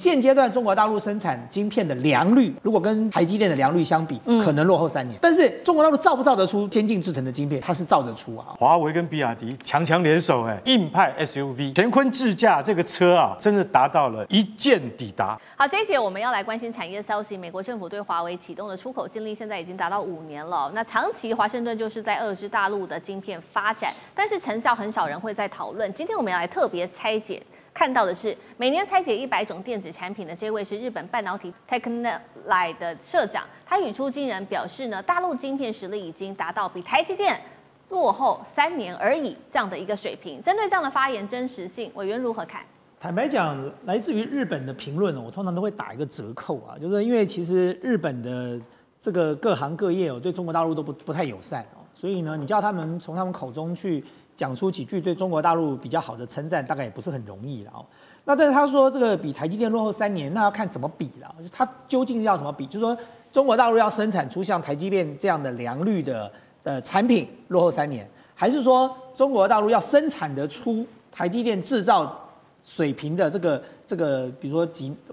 现阶段中国大陆生产晶片的良率，如果跟台积电的良率相比，可能落后3年。但是中国大陆造不造得出先进制程的晶片，它是造得出啊。 华为跟比亚迪强联手，硬派 SUV 乾坤智驾这个车啊，真的达到了一键抵达。 好，这一节我们要来关心产业消息。美国政府对华为启动的出口禁令现在已经达到5年了。那长期华盛顿就是在遏制大陆的晶片发展，但是成效很少人会在讨论。今天我们要来特别拆解。看到的是，每年拆解100种电子产品的这位是日本半导体 TechneLite 的社长，他语出惊人，表示呢，大陆晶片实力已经达到比台积电落后3年而已这样的一个水平。针对这样的发言真实性，委员如何看？ 坦白讲，来自于日本的评论，我通常都会打一个折扣啊，就是因为其实日本的这个各行各业对中国大陆都不太友善哦，所以呢，你叫他们从他们口中去讲出几句对中国大陆比较好的称赞，大概也不是很容易了哦。那但是他说这个比台积电落后3年，那要看怎么比了。他究竟要怎么比？就是说中国大陆要生产出像台积电这样的良率的产品落后3年，还是说中国大陆要生产得出台积电制造水平的这个，比如说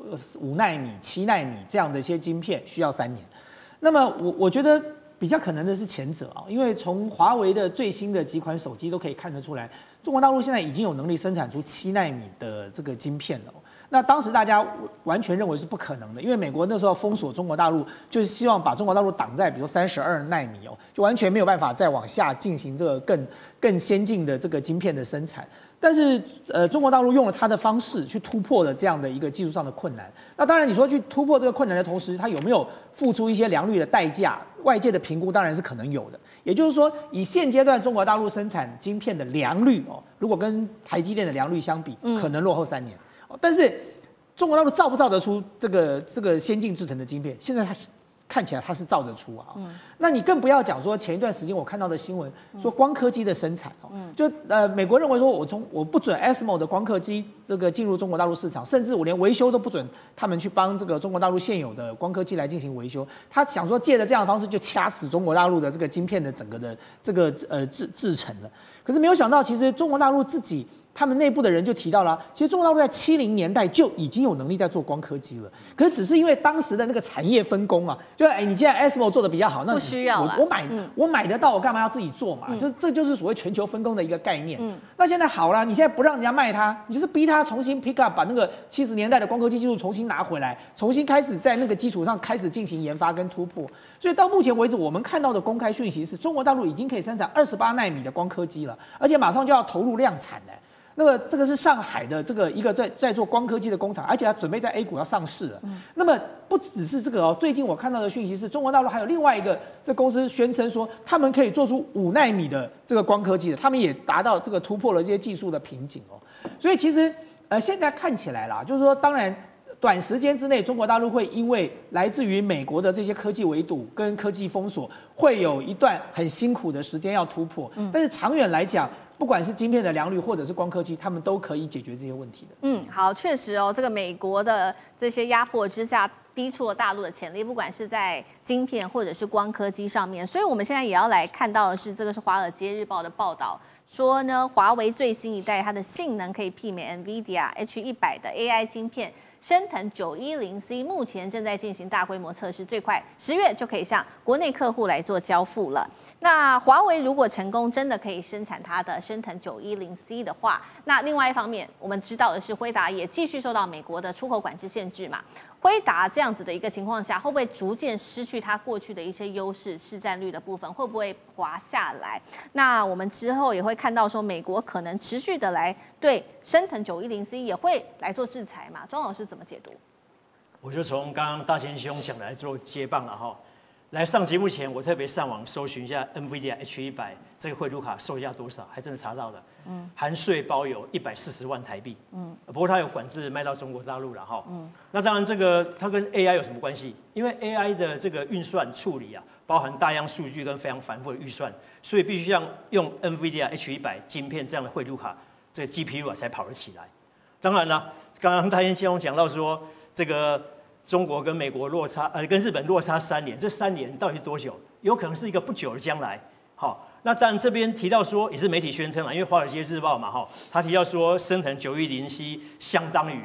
5奈米、7奈米这样的一些晶片需要3年？那么我觉得比较可能的是前者啊，因为从华为的最新的几款手机都可以看得出来，中国大陆现在已经有能力生产出7奈米的这个晶片了。那当时大家完全认为是不可能的，因为美国那时候封锁中国大陆，就是希望把中国大陆挡在比如32奈米哦，就完全没有办法再往下进行这个更先进的这个晶片的生产。但是中国大陆用了它的方式去突破了这样的一个技术上的困难。那当然你说去突破这个困难的同时，它有没有付出一些良率的代价？外界的评估当然是可能有的。也就是说，以现阶段中国大陆生产晶片的良率哦，如果跟台积电的良率相比，可能落后3年。但是中国大陆造不造得出这个先进制程的晶片？现在它看起来它是造得出啊。那你更不要讲说前一段时间我看到的新闻说光刻机的生产就美国认为说我不准 ASML 的光刻机这个进入中国大陆市场，甚至我连维修都不准他们去帮这个中国大陆现有的光刻机来进行维修。他想说借着这样的方式就掐死中国大陆的这个晶片的整个的这个制程了。可是没有想到，其实中国大陆自己他们内部的人就提到了，其实中国大陆在70年代就已经有能力在做光刻机了，可是只是因为当时的那个产业分工啊，就你既然 ASML 做的比较好，那不需要了， 我买得到，我干嘛要自己做嘛？这就是所谓全球分工的一个概念。那现在好了，你现在不让人家卖它，你就是逼他重新 pick up， 把那个70年代的光刻机技术重新拿回来，重新开始在那个基础上开始进行研发跟突破。所以到目前为止，我们看到的公开讯息是中国大陆已经可以生产28奈米的光刻机了，而且马上就要投入量产了。这个是上海的这个一个在做光刻机的工厂，而且它准备在 A 股要上市了。那么不只是这个哦，最近我看到的讯息是中国大陆还有另外一个这公司宣称说，他们可以做出5奈米的这个光刻机的，他们也达到这个突破了这些技术的瓶颈哦。所以其实现在看起来啦，就是说当然。短时间之内，中国大陆会因为来自于美国的这些科技围堵跟科技封锁，会有一段很辛苦的时间要突破。但是长远来讲，不管是晶片的良率或者是光刻机，他们都可以解决这些问题的。 好，确实哦，这个美国的这些压迫之下，逼出了大陆的潜力，不管是在晶片或者是光刻机上面。所以我们现在也要来看到的是，这个是《华尔街日报》的报道。说呢，华为最新一代它的性能可以媲美 NVIDIA H100的 AI 晶片。升腾910C 目前正在进行大规模测试，最快10月就可以向国内客户来做交付了。那华为如果成功真的可以生产它的升腾910C 的话，那另外一方面我们知道的是，辉达也继续受到美国的出口管制限制嘛。辉达这样子的一个情况下，会不会逐渐失去它过去的一些优势、市占率的部分，会不会滑下来？那我们之后也会看到说，美国可能持续的来对升腾910C 也会来做制裁嘛？庄老师怎么解读？ 我就从刚刚大贤兄讲来做接棒了哈。来上节目前，我特别上网搜寻一下 NVIDIA H100这个汇入卡售价多少，还真的查到了，含税包邮140万台币，不过它有管制卖到中国大陆了哈，那当然这个它跟 AI 有什么关系？因为 AI 的这个运算处理啊，包含大量数据跟非常繁复的预算，所以必须要用 NVIDIA H100晶片这样的汇入卡，这个 GPU 啊才跑得起来。当然了，刚刚大贤兄讲到说这个。中国跟美国落差，跟日本落差3年，这3年到底是多久？有可能是一个不久的将来。好，那当然这边提到说，也是媒体宣称嘛，因为《华尔街日报》嘛，他提到说，升腾910C相当于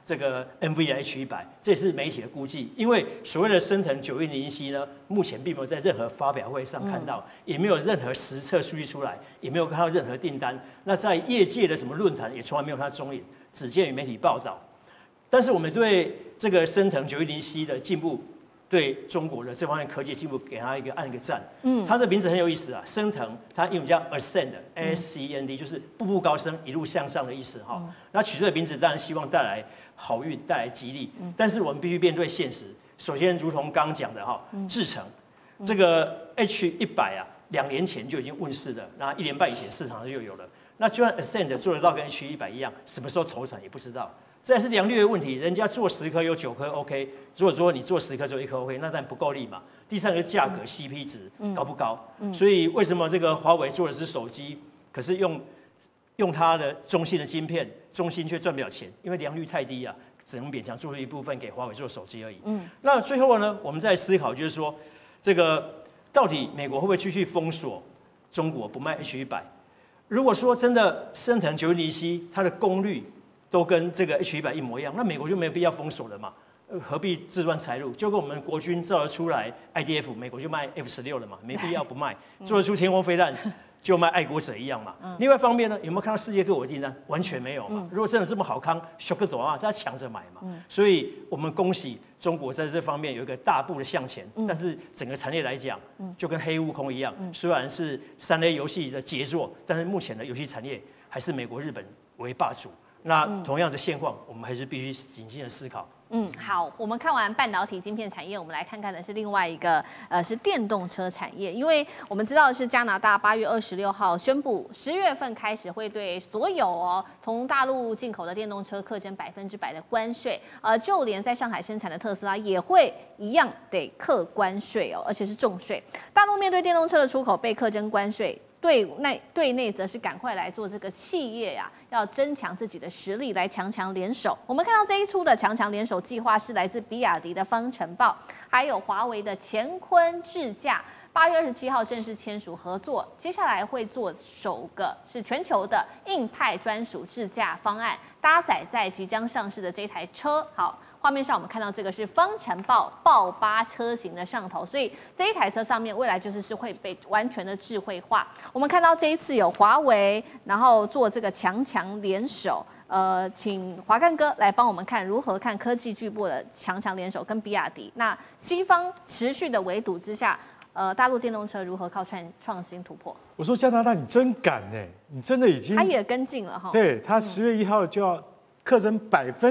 这个 NVIDIA H100，这也是媒体的估计。因为所谓的升腾910C呢，目前并没有在任何发表会上看到，也没有任何实测数据出来，也没有看到任何订单。那在业界的什么论坛也从来没有它踪影，只见于媒体报道。但是我们对这个升腾910C 的进步，对中国的这方面科技进步，给它按一个赞。它这名字很有意思啊，升腾，它英文叫 ascend，A-S-C-E-N-D， 就是步步高升，一路向上的意思哈。那取这个名字当然希望带来好运，带来吉利。但是我们必须面对现实。首先，如同刚刚讲的哈，制程，这个 H100啊，2年前就已经问世了，那1年半以前市场上就有了。那就算 ascend 做得到跟 H100一样，什么时候投产也不知道。再来是良率的问题，人家做10颗有9颗 OK， 如果说你做10颗只有1颗 OK， 那当然不够力嘛。第三个价格 CP 值高不高？所以为什么这个华为做的是手机，可是用它的中芯的晶片，中芯却赚不了钱，因为良率太低啊，只能勉强做出一部分给华为做手机而已。那最后呢，我们在思考就是说，这个到底美国会不会继续封锁中国不卖 H100？如果说真的升腾910C，它的功率都跟这个 H100一模一样，那美国就没有必要封锁了嘛？何必自乱财路？就跟我们国军造得出来 IDF， 美国就卖 F16了嘛，没必要不卖。做得出天空飞弹就卖爱国者一样嘛。另外一方面呢，有没有看到世界各国的订单？完全没有嘛。如果真的这么好康，修个短啊，大家抢着买嘛。所以我们恭喜中国在这方面有一个大步的向前，但是整个产业来讲，就跟黑悟空一样，虽然是3A 游戏的杰作，但是目前的游戏产业还是美国、日本为霸主。那同样的现况，我们还是必须谨慎的思考。 好，我们看完半导体晶片产业，我们来看看的是另外一个是电动车产业，因为我们知道的是加拿大8月26号宣布，10月份开始会对所有从大陆进口的电动车课征100%的关税，就连在上海生产的特斯拉也会一样得课关税而且是重税。大陆面对电动车的出口被课征关税。对内则是赶快来做这个企业要增强自己的实力，来强强联手。我们看到这一出的强强联手计划是来自比亚迪的方程豹，还有华为的乾坤智驾。8月27号正式签署合作，接下来会做首个是全球的硬派专属智驾方案，搭载在即将上市的这台车。好。画面上我们看到这个是方程豹豹8车型的上头，所以这一台车上面未来就是会被完全的智慧化。我们看到这一次有华为，然后做这个强联手，请华干哥来帮我们看如何看科技巨擘的强联手跟比亚迪。那西方持续的围堵之下，大陆电动车如何靠创新突破？ 我说加拿大你真敢哎，你真的已经他也跟进了哈。 对他10月1号就要课征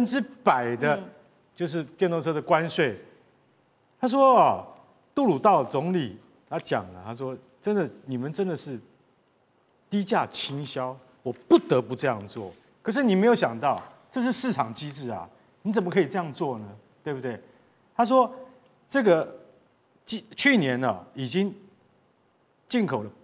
100%的。就是电动车的关税，他说杜鲁道总理他讲了，他说真的你们真的是低价倾销，我不得不这样做。可是你没有想到这是市场机制啊，你怎么可以这样做呢？对不对？他说这个去年呢已经进口了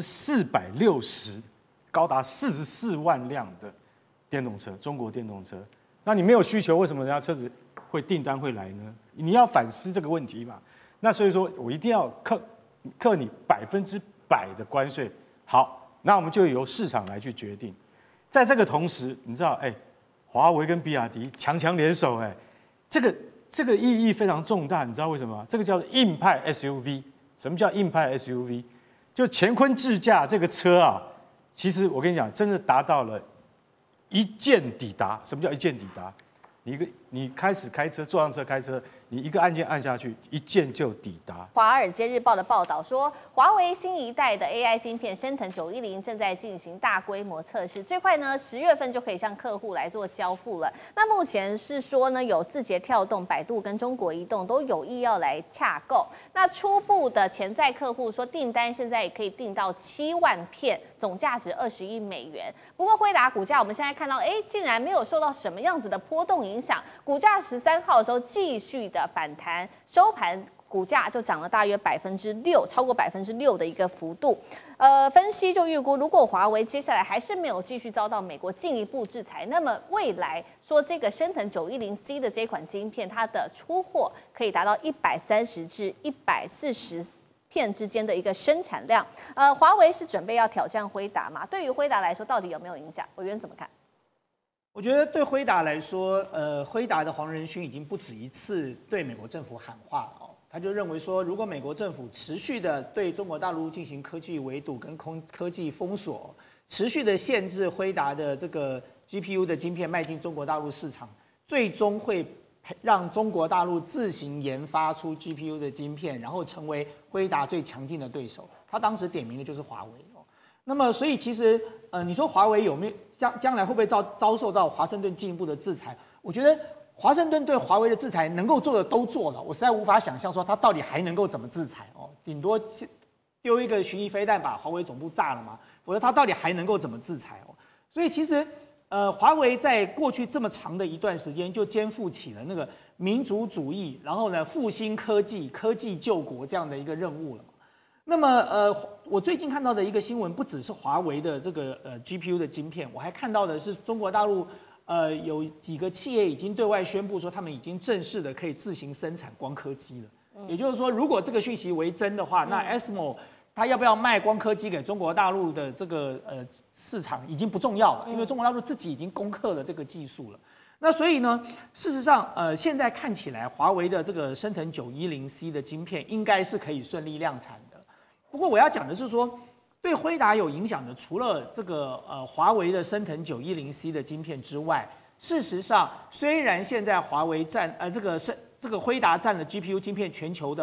460%，高达44万辆的电动车，中国电动车。那你没有需求，为什么人家车子订单会来呢？你要反思这个问题嘛。那所以说我一定要课你100%的关税。好，那我们就由市场来去决定。在这个同时，你知道，华为跟比亚迪强联手，这个意义非常重大。你知道为什么？这个叫做硬派 SUV。什么叫硬派 SUV？ 就乾坤智驾这个车啊，其实我跟你讲，真的达到了一键抵达。什么叫一键抵达？你开始开车，坐上车开车，你一个按键按下去，一键就抵达。 《华尔街日报》的报道说，华为新一代的 AI 晶片升腾910正在进行大规模测试，最快呢10月份就可以向客户来做交付了。那目前是说呢，有字节跳动、百度跟中国移动都有意要来洽购。那初步的潜在客户说，订单现在也可以订到7万片，总价值20亿美元。不过辉达股价我们现在看到，竟然没有受到什么样子的波动影响，股价13号的时候继续的反弹，收盘股价就涨了大约6%，超过6%的一个幅度。分析就预估，如果华为接下来还是没有继续遭到美国进一步制裁，那么未来说这个升腾910C 的这款晶片，它的出货可以达到130至140片之间的一个生产量。华为是准备要挑战辉达嘛？对于辉达来说，到底有没有影响？委员怎么看？ 我觉得对辉达来说，辉达的黄仁勋已经不止一次对美国政府喊话了哦，他就认为说，如果美国政府持续的对中国大陆进行科技围堵跟科技封锁，持续的限制辉达的这个 GPU 的晶片迈进中国大陆市场，最终会让中国大陆自行研发出 GPU 的晶片，然后成为辉达最强劲的对手。他当时点名的就是华为哦。那么，所以其实你说华为有没有将来会不会遭受到华盛顿进一步的制裁？我觉得华盛顿对华为的制裁能够做的都做了，我实在无法想象说他到底还能够怎么制裁哦，顶多丢一个巡弋飞弹把华为总部炸了嘛，否则他到底还能够怎么制裁哦？所以其实华为在过去这么长的一段时间就肩负起了那个民族主义，然后呢复兴科技救国这样的一个任务了。那么我最近看到的一个新闻，不只是华为的这个GPU 的晶片，我还看到的是中国大陆有几个企业已经对外宣布说，他们已经正式的可以自行生产光刻机了。也就是说，如果这个讯息为真的话，那 ASML 它要不要卖光刻机给中国大陆的这个市场已经不重要了，因为中国大陆自己已经攻克了这个技术了。那所以呢，事实上，现在看起来，华为的这个升腾910C 的晶片应该是可以顺利量产的。不过我要讲的是说，对辉达有影响的，除了这个华为的升腾910C 的晶片之外，事实上，虽然现在华为占这个辉达占了 GPU 晶片全球的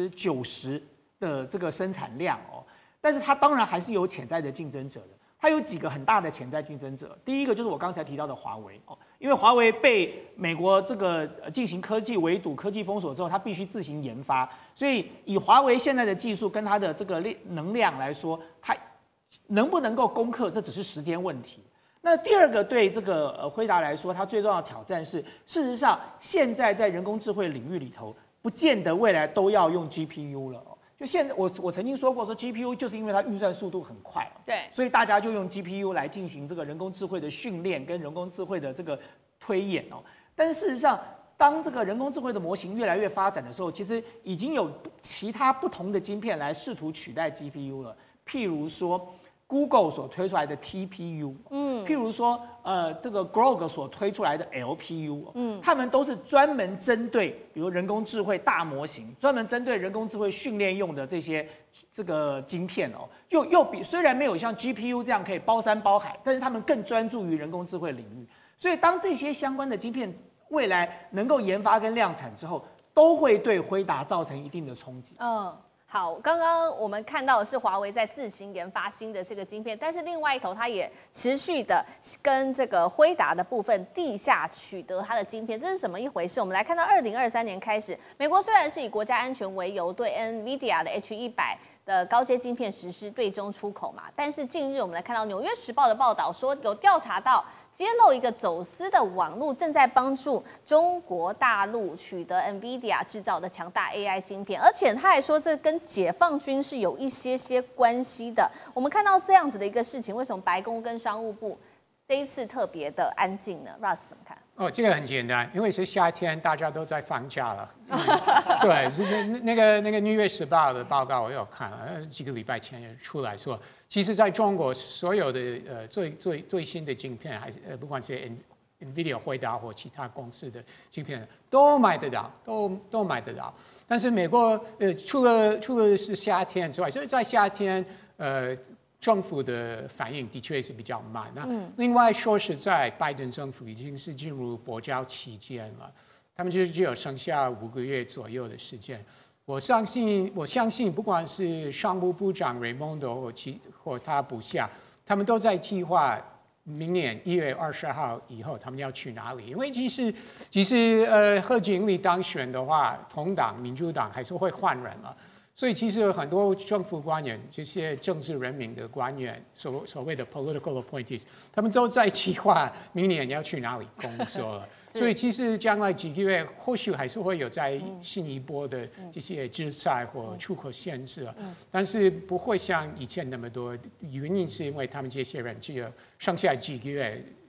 90%的这个生产量哦，但是它当然还是有潜在的竞争者的。它有几个很大的潜在竞争者，第一个就是我刚才提到的华为哦，因为华为被美国这个进行科技围堵、科技封锁之后，它必须自行研发，所以以华为现在的技术跟它的这个能量来说，它能不能够攻克，这只是时间问题。那第二个对这个辉达来说，它最重要的挑战是，事实上现在在人工智慧领域里头，不见得未来都要用 GPU 了。就现在，我曾经说过，说 GPU 就是因为它运算速度很快， 对， 所以大家就用 GPU 来进行这个人工智慧的训练跟人工智慧的这个推演哦。但是事实上，当这个人工智慧的模型越来越发展的时候，其实已经有其他不同的晶片来试图取代 GPU 了，譬如说 Google 所推出来的 TPU，譬如说这个 Grok 所推出来的 LPU，他们都是专门针对比如人工智慧大模型，专门针对人工智慧训练用的这个晶片哦，又比虽然没有像 GPU 这样可以包山包海，但是他们更专注于人工智慧领域。所以当这些相关的晶片未来能够研发跟量产之后，都会对辉达造成一定的冲击。 好，刚刚我们看到的是华为在自行研发新的这个晶片，但是另外一头它也持续的跟这个辉达的部分地下取得它的晶片，这是怎么一回事？我们来看到2023年开始，美国虽然是以国家安全为由对 NVIDIA 的 H100的高阶晶片实施对中出口嘛，但是近日我们来看到《纽约时报》的报道说，有调查到揭露一个走私的网络正在帮助中国大陆取得 NVIDIA 制造的强大 AI 晶片，而且他还说这跟解放军是有一些关系的。我们看到这样子的一个事情，为什么白宫跟商务部这一次特别的安静呢 ？Russ 怎么看？ 这个很简单，因为是夏天，大家都在放假了。对，是那个《纽约时报》的报告我有看了，几个礼拜前也出来说，其实在中国所有的最新的晶片，还是不管是 NVIDIA 辉达或其他公司的晶片，都买得到，都买得到。但是美国除了是夏天之外，所以在夏天政府的反应的确是比较慢。那另外说实在，拜登政府已经是进入跛脚期间了，他们只有剩下5个月左右的时间。我相信，不管是商务部长 Raimondo 或他部下，他们都在计划明年1月20号以后他们要去哪里。因为其实贺锦丽当选的话，同党民主党还是会换人了。所以其实有很多政府官员，这些政治人民的官员，所谓的 political appointees， 他们都在计划明年要去哪里工作了。所以其实将来几个月，或许还是会有在新一波的这些制裁或出口限制，但是不会像以前那么多。原因是因为他们这些人只有剩下几个月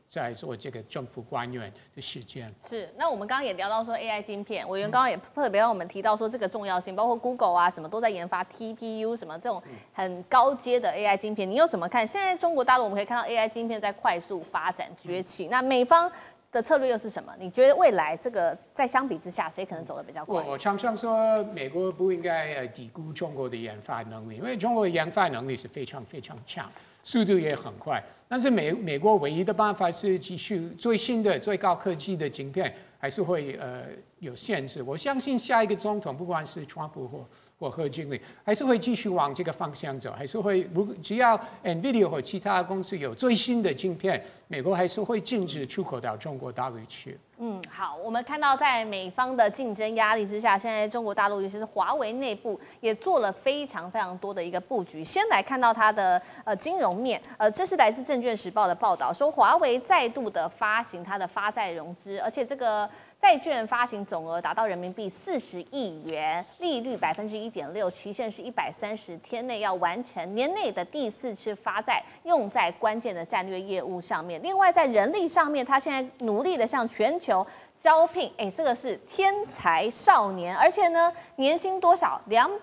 在做这个政府官员的时间。 是，那我们刚刚也聊到说 AI 晶片，委员刚刚也特别让我们提到说这个重要性，包括 Google 啊什么都在研发 TPU 什么这种很高阶的 AI 晶片，你又怎么看？现在中国大陆我们可以看到 AI 晶片在快速发展崛起，那美方的策略又是什么？你觉得未来这个在相比之下，谁可能走得比较快？ 我常常说，美国不应该低估中国的研发能力，因为中国的研发能力是非常非常强，速度也很快。但是美国唯一的办法是继续最新的、最高科技的晶片，还是会有限制。我相信下一个总统，不管是川普或贺锦丽，还是会继续往这个方向走，还是会只要 NVIDIA 或其他公司有最新的晶片，美国还是会禁止出口到中国大陆去。 好，我们看到在美方的竞争压力之下，现在中国大陆尤其是华为内部也做了非常非常多的一个布局。先来看到它的金融面，这是来自证券时报的报道，说华为再度的发行它的发债融资，而且这个债券发行总额达到人民币40亿元，利率1.6%，期限是130天内要完成年内的第4次发债，用在关键的战略业务上面。另外在人力上面，它现在努力的向全球招聘，这个是天才少年，而且呢年薪多少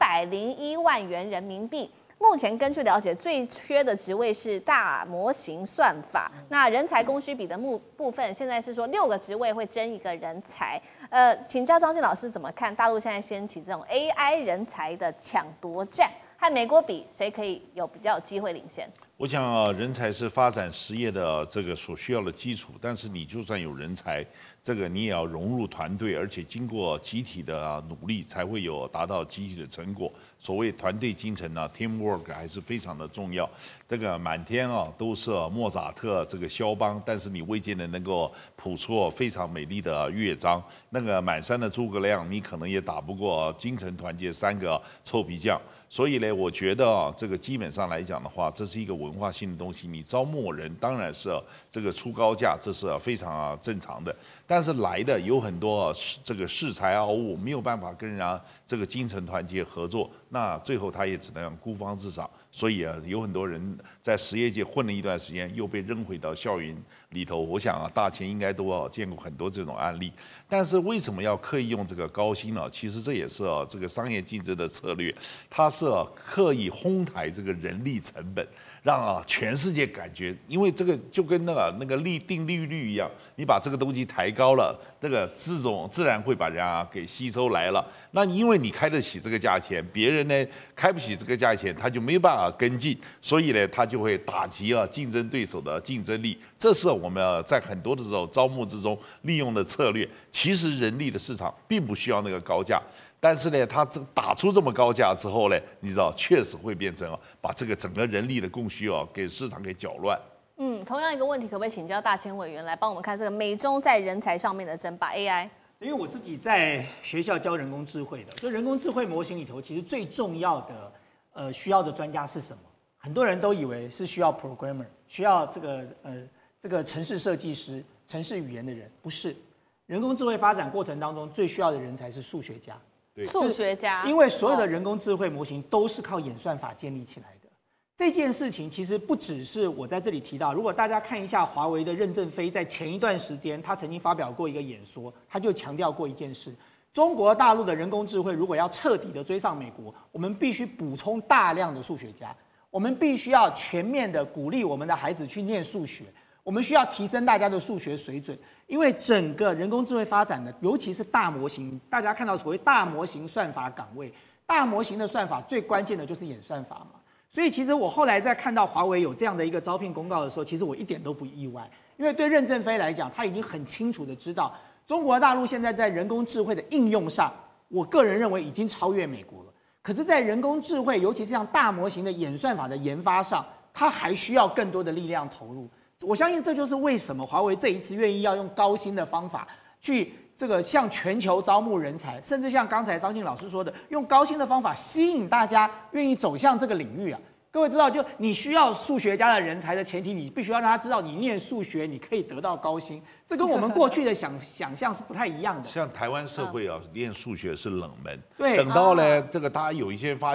？201万元人民币。目前根据了解，最缺的职位是大模型算法。那人才供需比的部分，现在是说6个职位会争一个人才。请教张晋老师怎么看大陆现在掀起这种 AI 人才的抢夺战，和美国比，谁可以比较有机会领先？ 我想人才是发展实业的这个所需要的基础，但是你就算有人才，这个你也要融入团队，而且经过集体的努力，才会有达到集体的成果。所谓团队精神呢 ，teamwork 还是非常的重要。这个满天都是莫扎特这个肖邦，但是你未见得能够谱出非常美丽的乐章。那个满山的诸葛亮，你可能也打不过精诚团结3个臭皮匠。所以呢，我觉得这个基本上来讲的话，这是一个文化性的东西。你招募人当然是这个出高价，这是非常正常的。但是来的有很多这个恃才傲物，没有办法跟人家这个精诚团结合作，那最后他也只能孤芳自赏。所以有很多人在实业界混了一段时间，又被扔回到校园里头。我想大千应该都见过很多这种案例。但是为什么要刻意用这个高薪呢？其实这也是这个商业竞争的策略，它是刻意哄抬这个人力成本，让全世界感觉，因为这个就跟那个定利率一样，你把这个东西抬高了，这个自然会把人家给吸收来了。那因为你开得起这个价钱，别人呢开不起这个价钱，他就没办法跟进，所以呢，他就会打击竞争对手的竞争力。这是我们在很多的时候招募之中利用的策略。其实人力的市场并不需要那个高价，但是呢，他打出这么高价之后呢，你知道确实会变成把这个整个人力的供需给市场给搅乱。 同样一个问题，可不可以请教大千委员来帮我们看这个美中在人才上面的争霸 AI？ 因为我自己在学校教人工智慧的，就人工智慧模型里头，其实最重要的需要的专家是什么？很多人都以为是需要 programmer， 需要这个程式设计师、程式语言的人，不是。人工智慧发展过程当中，最需要的人才是数学家。 对， 数学家， 因为所有的人工智慧模型都是靠演算法建立起来的。这件事情其实不只是我在这里提到，如果大家看一下华为的任正非在前一段时间，他曾经发表过一个演说，他就强调过一件事：中国大陆的人工智慧如果要彻底的追上美国，我们必须补充大量的数学家，我们必须要全面的鼓励我们的孩子去念数学，我们需要提升大家的数学水准。因为整个人工智慧发展的，尤其是大模型，大家看到所谓大模型算法岗位，大模型的算法最关键的就是演算法嘛。所以其实我后来在看到华为有这样的一个招聘公告的时候，其实我一点都不意外，因为对任正非来讲，他已经很清楚的知道，中国大陆现在在人工智慧的应用上，我个人认为已经超越美国了。可是，在人工智慧，尤其是像大模型的演算法的研发上，它还需要更多的力量投入。我相信这就是为什么华为这一次愿意要用高薪的方法去向全球招募人才，甚至像刚才张晋老师说的，用高薪的方法吸引大家愿意走向这个领域啊。各位知道，就你需要数学家的人才的前提，你必须要让他知道你念数学你可以得到高薪，这跟我们过去的想象是不太一样的。 像台湾社会练数学是冷门， 对， 等到呢这个大家有一些发现，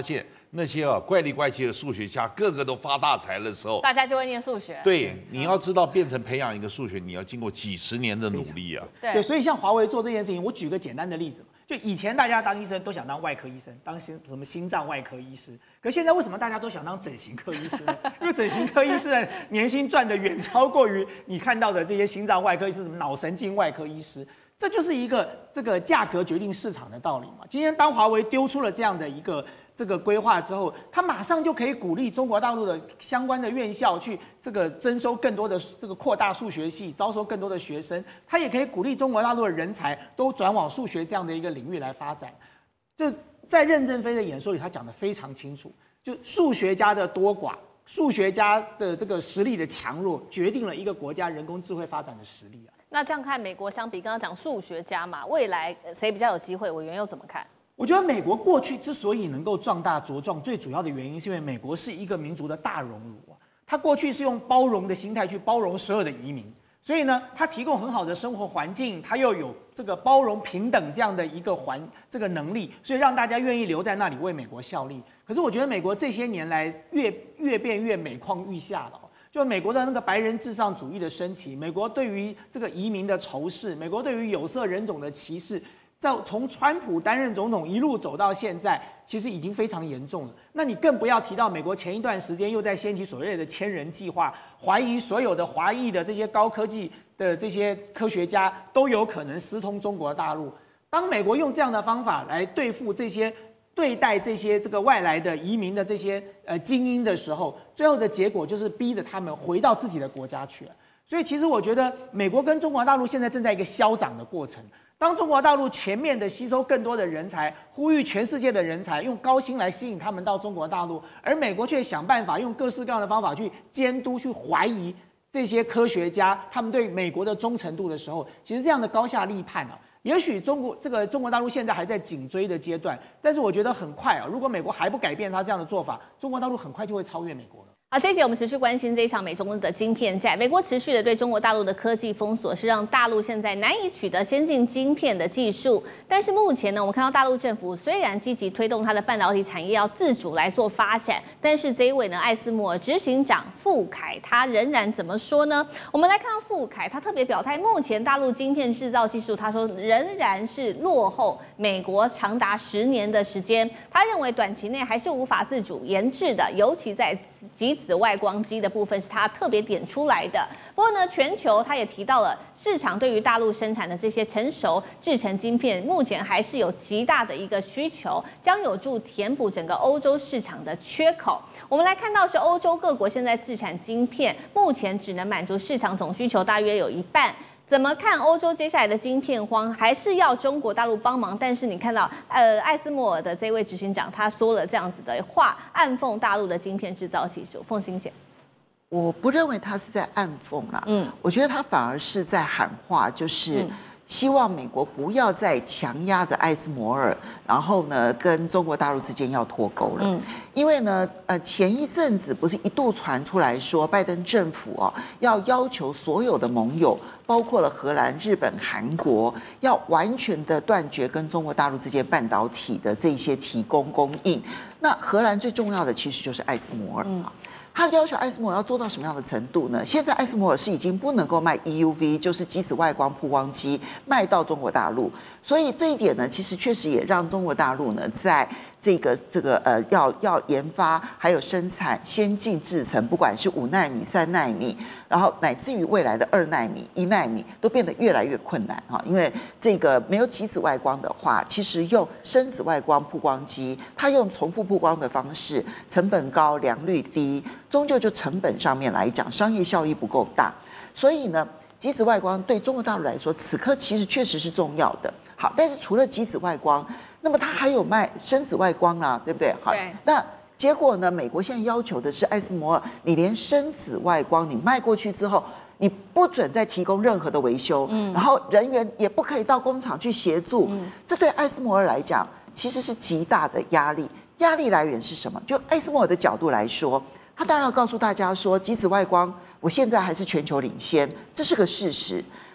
那些怪里怪气的数学家个个都发大财的时候， 大家就会念数学。 对，你要知道变成培养一个数学，你要经过几十年的努力啊。 对，所以像华为做这件事情，我举个简单的例子，就以前大家当医生都想当外科医生，当什么心脏外科医师，可现在为什么大家都想当整形科医师呢？因为整形科医师的年薪赚的远超过于你看到的这些心脏外科医师、什么脑神经外科医师。这就是一个这个价格决定市场的道理嘛。今天当华为丢出了这样的一个这个规划之后，它马上就可以鼓励中国大陆的相关的院校去这个征收更多的这个扩大数学系，招收更多的学生。它也可以鼓励中国大陆的人才都转往数学这样的一个领域来发展。就在任正非的演说里，他讲得非常清楚，就数学家的多寡。数学家的这个实力的强弱，决定了一个国家人工智慧发展的实力啊。 那这样看，美国相比刚刚讲数学家嘛，未来谁比较有机会？委员又怎么看？ 我觉得美国过去之所以能够壮大茁壮，最主要的原因是因为美国是一个民族的大熔炉啊。它过去是用包容的心态去包容所有的移民，所以呢，它提供很好的生活环境，它又有这个包容平等这样的一个这个能力，所以让大家愿意留在那里为美国效力。可是我觉得美国这些年来越变越每况愈下了。就美国的那个白人至上主义的升起，美国对于这个移民的仇视，美国对于有色人种的歧视，从川普担任总统一路走到现在，其实已经非常严重了。那你更不要提到美国前一段时间又在掀起所谓的千人计划，怀疑所有的华裔的这些高科技的这些科学家都有可能私通中国大陆。当美国用这样的方法来对待这些这个外来的移民的这些精英的时候，最后的结果就是逼着他们回到自己的国家去了。所以其实我觉得美国跟中国大陆现在正在一个消长的过程。当中国大陆全面的吸收更多的人才，呼吁全世界的人才用高薪来吸引他们到中国大陆，而美国却想办法用各式各样的方法去监督、去怀疑这些科学家他们对美国的忠诚度的时候，其实这样的高下立判啊。也许中国大陆现在还在紧追的阶段，但是我觉得很快啊，如果美国还不改变它这样的做法，中国大陆很快就会超越美国了。 好，这一节我们持续关心这一场美中的晶片战。美国持续的对中国大陆的科技封锁，是让大陆现在难以取得先进晶片的技术。但是目前呢，我们看到大陆政府虽然积极推动它的半导体产业要自主来做发展，但是这一位呢，艾斯摩尔执行长傅凯他仍然怎么说呢？我们来看到傅凯，他特别表态，目前大陆晶片制造技术，他说仍然是落后美国长达10年的时间。他认为短期内还是无法自主研制的，尤其在极紫外光机的部分是他特别点出来的。不过呢，全球他也提到了市场对于大陆生产的这些成熟制程晶片，目前还是有极大的一个需求，将有助填补整个欧洲市场的缺口。我们来看到是欧洲各国现在自产晶片，目前只能满足市场总需求大约有一半。怎么看欧洲接下来的晶片荒，还是要中国大陆帮忙？但是你看到，艾斯摩尔的这位执行长他说了这样子的话，暗讽大陆的晶片制造技术。凤馨姐， 我不认为他是在暗讽啦，我觉得他反而是在喊话，就是希望美国不要再强压着艾斯摩尔，然后呢，跟中国大陆之间要脱钩了。因为呢，前一阵子不是一度传出来说，拜登政府要求所有的盟友，包括了荷兰、日本、韩国，要完全的断绝跟中国大陆之间半导体的这些提供供应。那荷兰最重要的其实就是艾斯摩尔啊。他要求艾斯摩尔要做到什么样的程度呢？现在艾斯摩尔是已经不能够卖 EUV， 就是极紫外光曝光机卖到中国大陆，所以这一点呢，其实确实也让中国大陆呢，在这个要研发还有生产先进制程，不管是5奈米、3奈米，然后乃至于未来的2奈米、1奈米，都变得越来越困难哈。因为这个没有极紫外光的话，其实用深紫外光曝光机，它用重复曝光的方式，成本高、良率低，终究就成本上面来讲，商业效益不够大。所以呢，极紫外光对中国大陆来说，此刻其实确实是重要的。好，但是除了极紫外光，那么它还有卖深紫外光啦，对不对？好，那结果呢？美国现在要求的是艾斯摩尔，你连深紫外光你卖过去之后，你不准再提供任何的维修，然后人员也不可以到工厂去协助。这对艾斯摩尔来讲，其实是极大的压力。压力来源是什么？就艾斯摩尔的角度来说，他当然要告诉大家说，极紫外光我现在还是全球领先，这是个事实。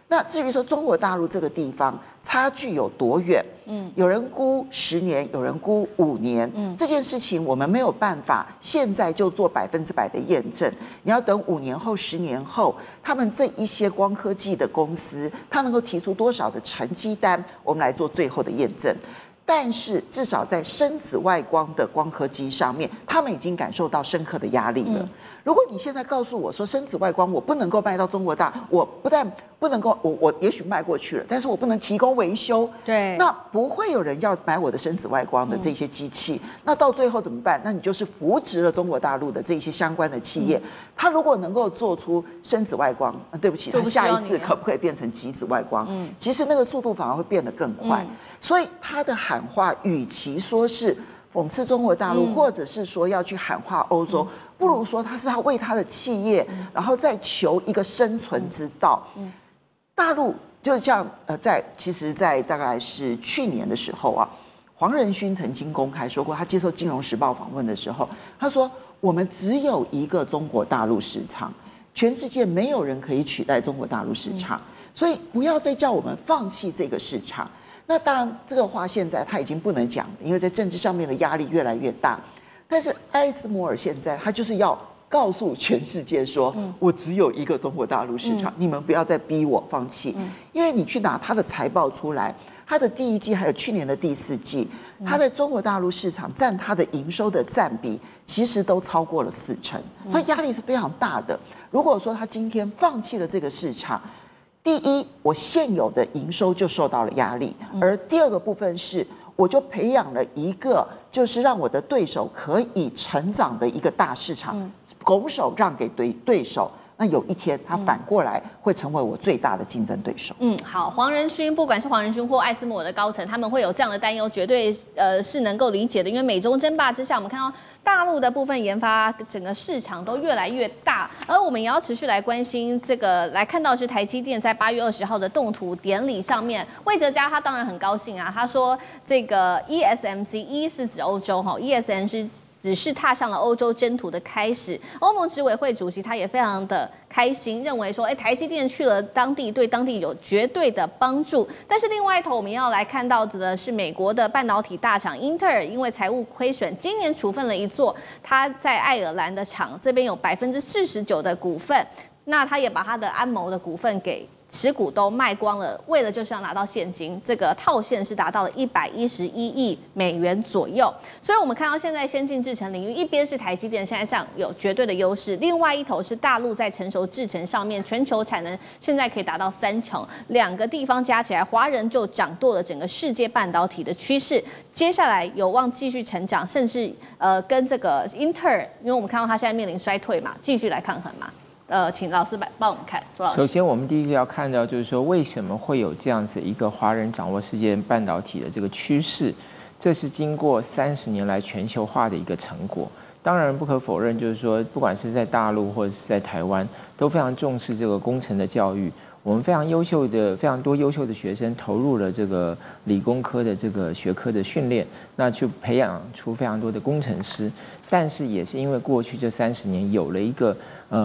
那至于说中国大陆这个地方差距有多远，有人估10年，有人估5年，这件事情我们没有办法现在就做100%的验证，你要等5年后、10年后，他们这一些光科技的公司，它能够提出多少的成绩单，我们来做最后的验证。但是至少在深紫外光的光刻机上面，他们已经感受到深刻的压力了。如果你现在告诉我说深紫外光我不能够卖到中国大，我不但不能够，我也许卖过去了，但是我不能提供维修， 对， 那不会有人要买我的深紫外光的这些机器。那到最后怎么办？那你就是扶植了中国大陆的这些相关的企业，他如果能够做出深紫外光，对不起，他下一次可不可以变成极紫外光？其实那个速度反而会变得更快。所以他的喊话，与其说是讽刺中国大陆，或者是说要去喊话欧洲，不如说他是他为他的企业，然后再求一个生存之道。大陆就像其实，在大概是去年的时候啊，黄仁勋曾经公开说过，他接受《金融时报》访问的时候，他说：“我们只有一个中国大陆市场，全世界没有人可以取代中国大陆市场，所以不要再叫我们放弃这个市场。”那当然，这个话现在他已经不能讲了，因为在政治上面的压力越来越大。但是艾斯摩尔现在他就是要告诉全世界说，我只有一个中国大陆市场，你们不要再逼我放弃。因为你去拿他的财报出来，他的第1季还有去年的第4季，他在中国大陆市场占他的营收的占比，其实都超过了40%，所以压力是非常大的。如果说他今天放弃了这个市场，第一，我现有的营收就受到了压力，而第二个部分是，我就培养了一个就是让我的对手可以成长的一个大市场，拱手让给对手。那有一天，他反过来会成为我最大的竞争对手。 好，黄仁勋，不管是黄仁勋或艾斯摩尔的高层，他们会有这样的担忧，绝对是能够理解的。因为美中争霸之下，我们看到大陆的部分研发整个市场都越来越大，而我们也要持续来关心这个，来看到是台积电在8月20号的动土典礼上面，魏哲家他当然很高兴啊，他说这个 ESMC 是指欧洲哈 ，ESN 只是踏上了欧洲征途的开始。欧盟执委会主席他也非常的开心，认为说，台积电去了当地，对当地有绝对的帮助。但是另外一头，我们要来看到的是美国的半导体大厂英特尔，因为财务亏损，今年处分了一座他在爱尔兰的厂，这边有49%的股份，那他也把他的安谋的股份给持股都卖光了，为了就是要拿到现金，这个套现是达到了111亿美元左右。所以我们看到现在先进制程领域，一边是台积电现在这样有绝对的优势，另外一头是大陆在成熟制程上面，全球产能现在可以达到30%，两个地方加起来，华人就掌舵了整个世界半导体的趋势。接下来有望继续成长，甚至跟这个英特尔，因为我们看到它现在面临衰退嘛，继续来抗衡嘛。请老师帮我们看，周老师。 首先，我们第一个要看到就是说，为什么会有这样子一个华人掌握世界半导体的这个趋势？这是经过30年来全球化的一个成果。当然，不可否认，就是说，不管是在大陆或者是在台湾，都非常重视这个工程的教育。我们非常多优秀的学生投入了这个理工科的这个学科的训练，那去培养出非常多的工程师。但是也是因为过去这30年有了一个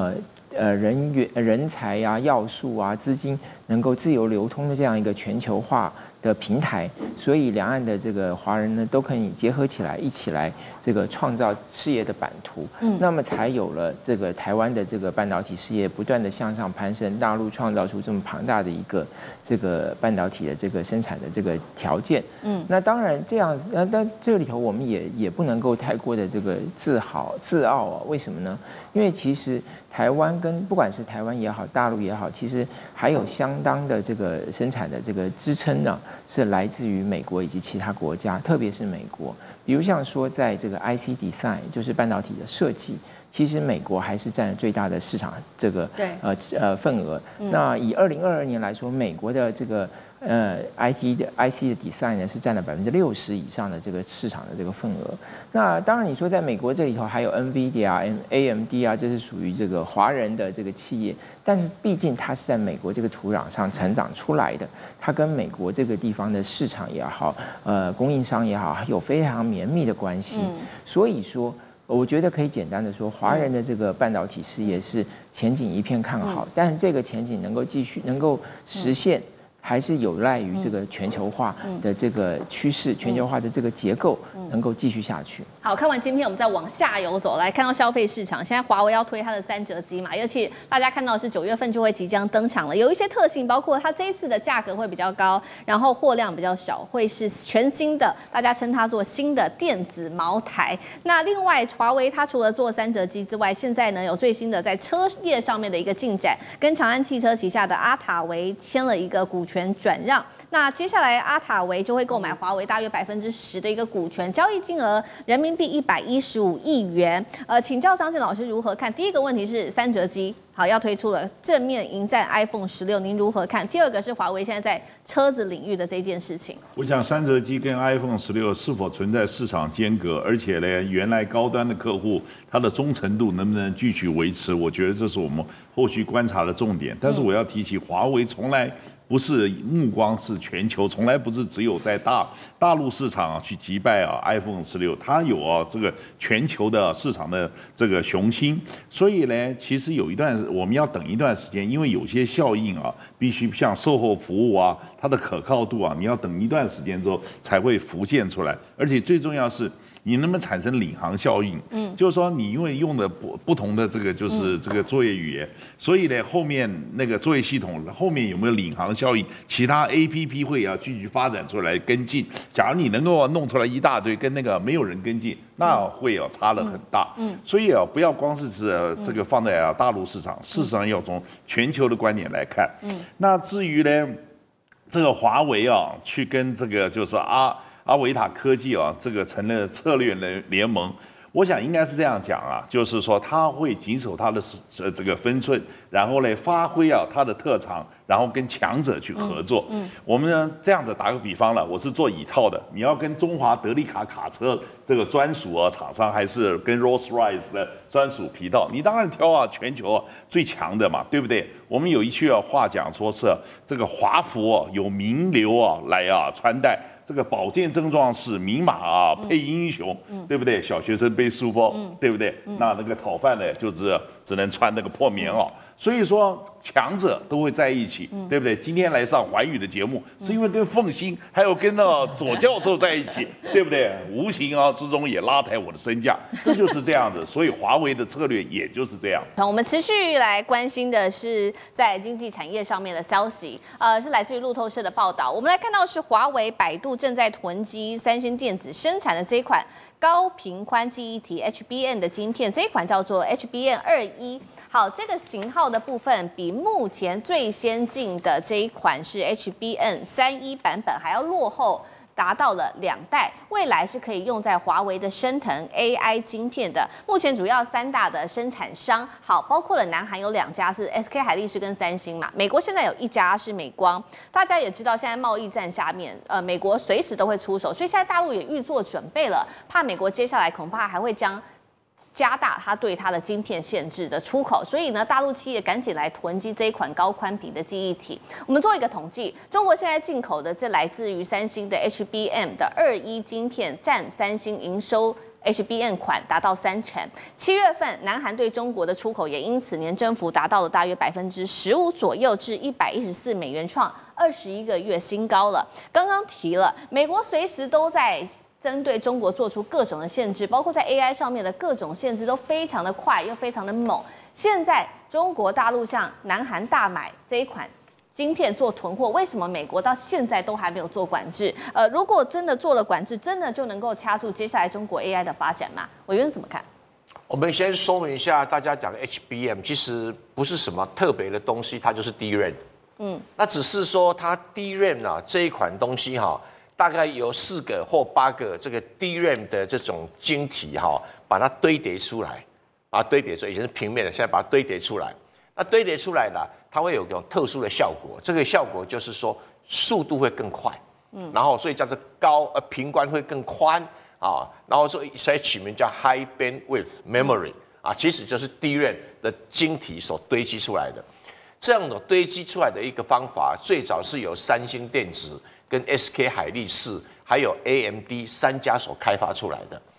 人才啊、要素啊、资金能够自由流通的这样一个全球化的平台，所以两岸的这个华人呢都可以结合起来，一起来这个创造事业的版图。那么才有了这个台湾的这个半导体事业不断的向上攀升，大陆创造出这么庞大的一个这个半导体的这个生产的这个条件。那当然这样，但这里头我们也不能够太过的这个自傲啊？为什么呢？因为其实台湾跟不管是台湾也好，大陆也好，其实还有相当的这个生产的这个支撑呢，是来自于美国以及其他国家，特别是美国。比如像说在这个 IC design， 就是半导体的设计，其实美国还是占了最大的市场这个份额。那以2022年来说，美国的这个IC 的 design 呢是占了60%以上的这个市场的这个份额。那当然你说在美国这里头还有 NVIDIA 啊、AMD 啊，这是属于这个华人的这个企业，但是毕竟它是在美国这个土壤上成长出来的，它跟美国这个地方的市场也好，供应商也好，有非常绵密的关系。所以说， 我觉得可以简单的说，华人的这个半导体事业是前景一片看好，但这个前景能够实现。还是有赖于这个全球化的这个趋势，全球化的这个结构能够继续下去。 好，看完晶片，我们再往下游走，来看到消费市场。现在华为要推它的3折机嘛，而且大家看到的是9月份就会即将登场了。有一些特性，包括它这一次的价格会比较高，然后货量比较小，会是全新的，大家称它做新的电子茅台。那另外，华为它除了做3折机之外，现在呢有最新的在车业上面的一个进展，跟长安汽车旗下的阿塔维签了一个股权转让，那接下来阿塔维就会购买华为大约10%的一个股权，交易金额人民币115亿元。请教张震老师如何看？第一个问题是3折机，好要推出了，正面迎战 iPhone 16，您如何看？第二个是华为现在在车子领域的这件事情。 我想3折机跟 iPhone 16是否存在市场间隔，而且呢，原来高端的客户他的忠诚度能不能继续维持？我觉得这是我们后续观察的重点。但是我要提起，华为从来不是目光是全球，从来不是只有在大陆市场去击败iPhone 16，它有这个全球的市场的这个雄心。所以呢，其实我们要等一段时间，因为有些效应必须像售后服务它的可靠度你要等一段时间之后才会浮现出来。而且最重要是，你能不能产生领航效应？就是说你因为用的不同的这个就是这个作业语言，所以呢后面那个作业系统后面有没有领航效应？其他 APP 会继续发展出来跟进。假如你能够弄出来一大堆，跟那个没有人跟进，那会差得很大。所以不要光是这个放在大陆市场，事实上要从全球的观点来看。那至于呢，这个华为去跟这个就是阿维塔科技这个成了策略联盟，我想应该是这样讲就是说他会谨守他的这个分寸，然后呢发挥他的特长，然后跟强者去合作。我们呢这样子打个比方了，我是做椅套的，你要跟中华德利卡卡车这个专属厂商，还是跟 Rolls-Royce 的专属皮套，你当然挑全球最强的嘛，对不对？我们有一句话讲说是这个华服有名流来穿戴。这个宝剑争壮士，名马配英雄，对不对？小学生背书包，对不对？那个讨饭的就是只能穿那个破棉袄。所以说强者都会在一起，对不对？今天来上寰宇的节目，是因为跟凤馨还有跟左教授在一起，对不对？无形之中也拉抬我的身价，这就是这样子。所以华为的策略也就是这样。 我们持续来关心的是在经济产业上面的消息，是来自于路透社的报道。我们来看到是华为、百度正在囤积三星电子生产的这一款高频宽记忆体 HBM 的晶片，这一款叫做 HBM21。好，这个型号的部分比目前最先进的这一款是 HBM31版本还要落后，达到了2代。未来是可以用在华为的升腾 AI 晶片的。目前主要3大的生产商，好，包括了南韩有2家是 SK 海力士跟三星嘛，美国现在有1家是美光。大家也知道，现在贸易战下面，美国随时都会出手，所以现在大陆也预做准备了，怕美国接下来恐怕还会加大它对它的晶片限制的出口，所以呢，大陆企业赶紧来囤积这一款高宽频的记忆体。我们做一个统计，中国现在进口的这来自于三星的 HBM 的21晶片，占三星营收 HBM 款达到30%。7月份，南韩对中国的出口也因此年增幅达到了大约15%左右，至114美元，创21个月新高了。刚刚提了，美国随时都在针对中国做出各种的限制，包括在 AI 上面的各种限制都非常的快又非常的猛。现在中国大陆向南韩大买这一款晶片做囤货，为什么美国到现在都还没有做管制？如果真的做了管制，真的就能够掐住接下来中国 AI 的发展吗？委员怎么看？ 我们先说明一下，大家讲 HBM 其实不是什么特别的东西，它就是 DRAM。那只是说它 DRAM 这一款东西大概有4个或8个这个 DRAM 的这种晶体把它堆叠出来，把它堆叠出来，以前是平面的，现在把它堆叠出来。那堆叠出来的，它会有一种特殊的效果，这个效果就是说速度会更快，然后所以叫做频宽会更宽然后所以取名叫 High Bandwidth Memory 其实就是 DRAM 的晶体所堆积出来的。这样的堆积出来的一个方法，最早是由三星电子跟 SK 海力士还有 AMD 3家所开发出来的。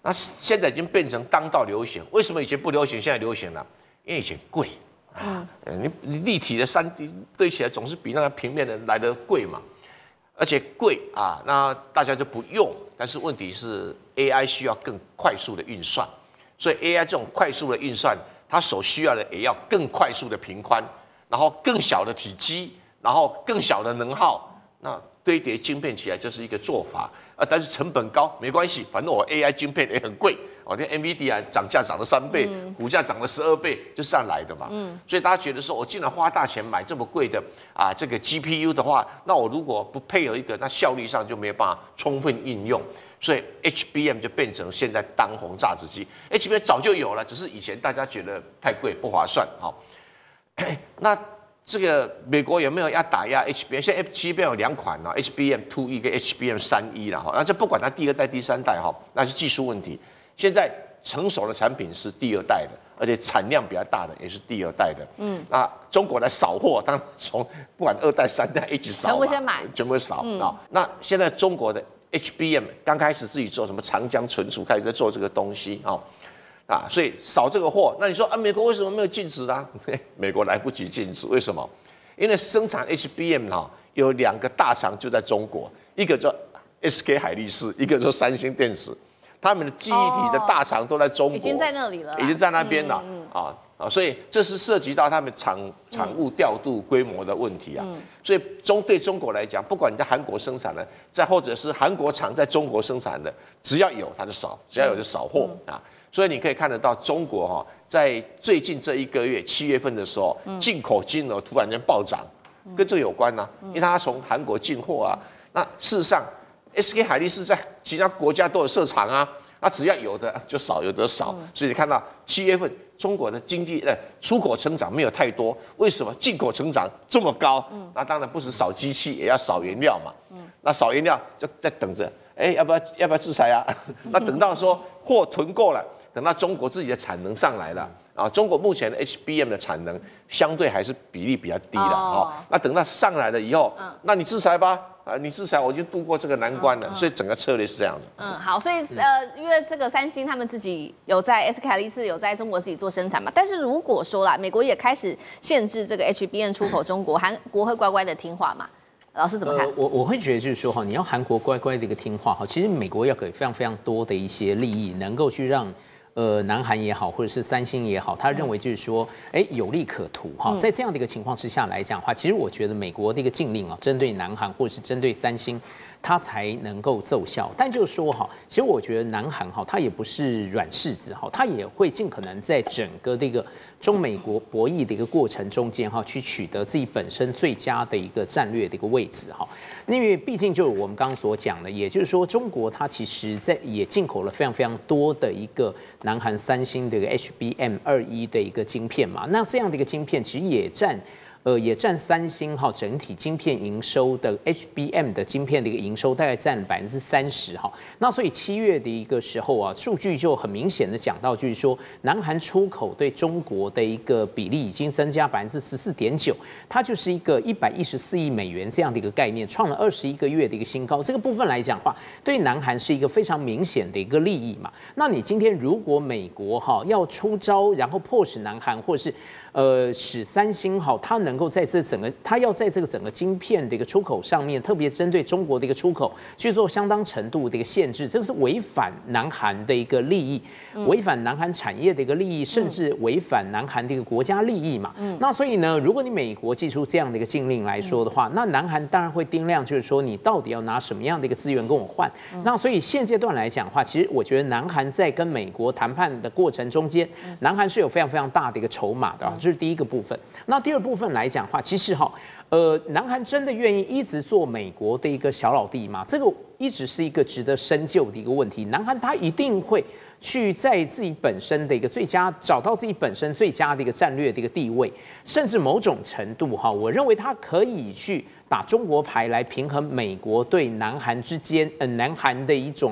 那现在已经变成当道流行。为什么以前不流行，现在流行了？因为以前贵啊，你立体的3D 堆起来总是比那个平面的来得贵嘛，而且贵啊，那大家就不用。但是问题是 AI 需要更快速的运算，所以 AI 这种快速的运算，它所需要的也要更快速的频宽，然后更小的体积，然后更小的能耗，那堆叠晶片起来就是一个做法。但是成本高没关系，反正我 AI 晶片也很贵，那 NVIDIA 涨价涨了3倍，股价涨了12倍，就上来的嘛。所以大家觉得说，我既然花大钱买这么贵的这个 GPU 的话，那我如果不配合一个，那效率上就没有办法充分应用。所以 HBM 就变成现在当红炸子鸡。HBM 早就有了，只是以前大家觉得太贵不划算。那这个美国有没有要打压 HBM？ 现在 HBM 有2款啊 ，HBM2E 跟 HBM3E 啦，那这不管它第2代、第3代那是技术问题。现在成熟的产品是第2代的，而且产量比较大的也是第2代的。那中国来扫货，当然从不管2代、3代一起扫， 全部先买， 全部扫啊。那现在中国的 HBM 刚开始自己做什么长江存储，开始在做这个东西所以扫这个货。那你说美国为什么没有禁止呢？美国来不及禁止，为什么？因为生产 HBM 有2个大厂就在中国，一个叫 SK 海力士，一个叫三星电子，他们的记忆体的大厂都在中国， 已经在那里了， 已经在那边了所以这是涉及到他们产物调度规模的问题所以对中国来讲，不管你在韩国生产的，或者是韩国厂在中国生产的，只要有它就扫，只要有就扫货所以你可以看得到，中国在最近这1个月7月份的时候，进口金额突然间暴涨，跟这个有关因为它从韩国进货那事实上 ，SK 海力士在其他国家都有设厂那只要有的就少，有的少，所以你看到7月份中国的经济出口成长没有太多，为什么进口成长这么高？那当然不是少机器，也要少原料嘛。那少原料就在等着，要不要制裁那等到说货囤够了。等到中国自己的产能上来了中国目前的 HBM 的产能相对还是比例比较低的那等到上来了以后，那你制裁吧你制裁我就度过这个难关了，所以整个策略是这样子。 好，所以因为这个三星他们自己有在 SK 海力士有在中国自己做生产嘛，但是如果说啦，美国也开始限制这个 HBM 出口中国，韩国会乖乖的听话嘛？老师怎么看？ 我会觉得就是说你要韩国乖乖的一个听话其实美国要给非常非常多的一些利益，能够去让。南韩也好，或者是三星也好，他认为就是说，有利可图在这样的一个情况之下来讲的话，其实我觉得美国的一个禁令针对南韩或者是针对三星，它才能够奏效。但就是说其实我觉得南韩它也不是软柿子它也会尽可能在整个这个中美国博弈的一个过程中间去取得自己本身最佳的一个战略的一个位置因为毕竟就我们刚刚所讲的，也就是说中国它其实也进口了非常非常多的一个南韩三星的一个 HBM2E 的一个晶片嘛，那这样的一个晶片其实也占三星整体晶片营收的 HBM 的晶片的一个营收大概占30%那所以7月的一个时候数据就很明显的讲到，就是说南韩出口对中国的一个比例已经增加14.9%，它就是一个114亿美元这样的一个概念，创了21个月的一个新高。这个部分来讲的话，对南韩是一个非常明显的一个利益嘛。那你今天如果美国要出招，然后迫使南韩或是使三星它能够在它要在这个整个晶片的一个出口上面，特别针对中国的一个出口去做相当程度的一个限制，这个是违反南韩的一个利益，违反南韩产业的一个利益，甚至违反南韩的一个国家利益嘛。那所以呢，如果你美国寄出这样的一个禁令来说的话，那南韩当然会掂量，就是说你到底要拿什么样的一个资源跟我换。那所以现阶段来讲的话，其实我觉得南韩在跟美国谈判的过程中间，南韩是有非常非常大的一个筹码的这是第一个部分。那第二部分来讲的话，其实南韩真的愿意一直做美国的一个小老弟吗？这个一直是一个值得深究的一个问题。南韩他一定会去在自己本身的一个找到自己本身最佳的一个战略的一个地位，甚至某种程度我认为他可以去打中国牌来平衡美国对南韩之间南韩的一种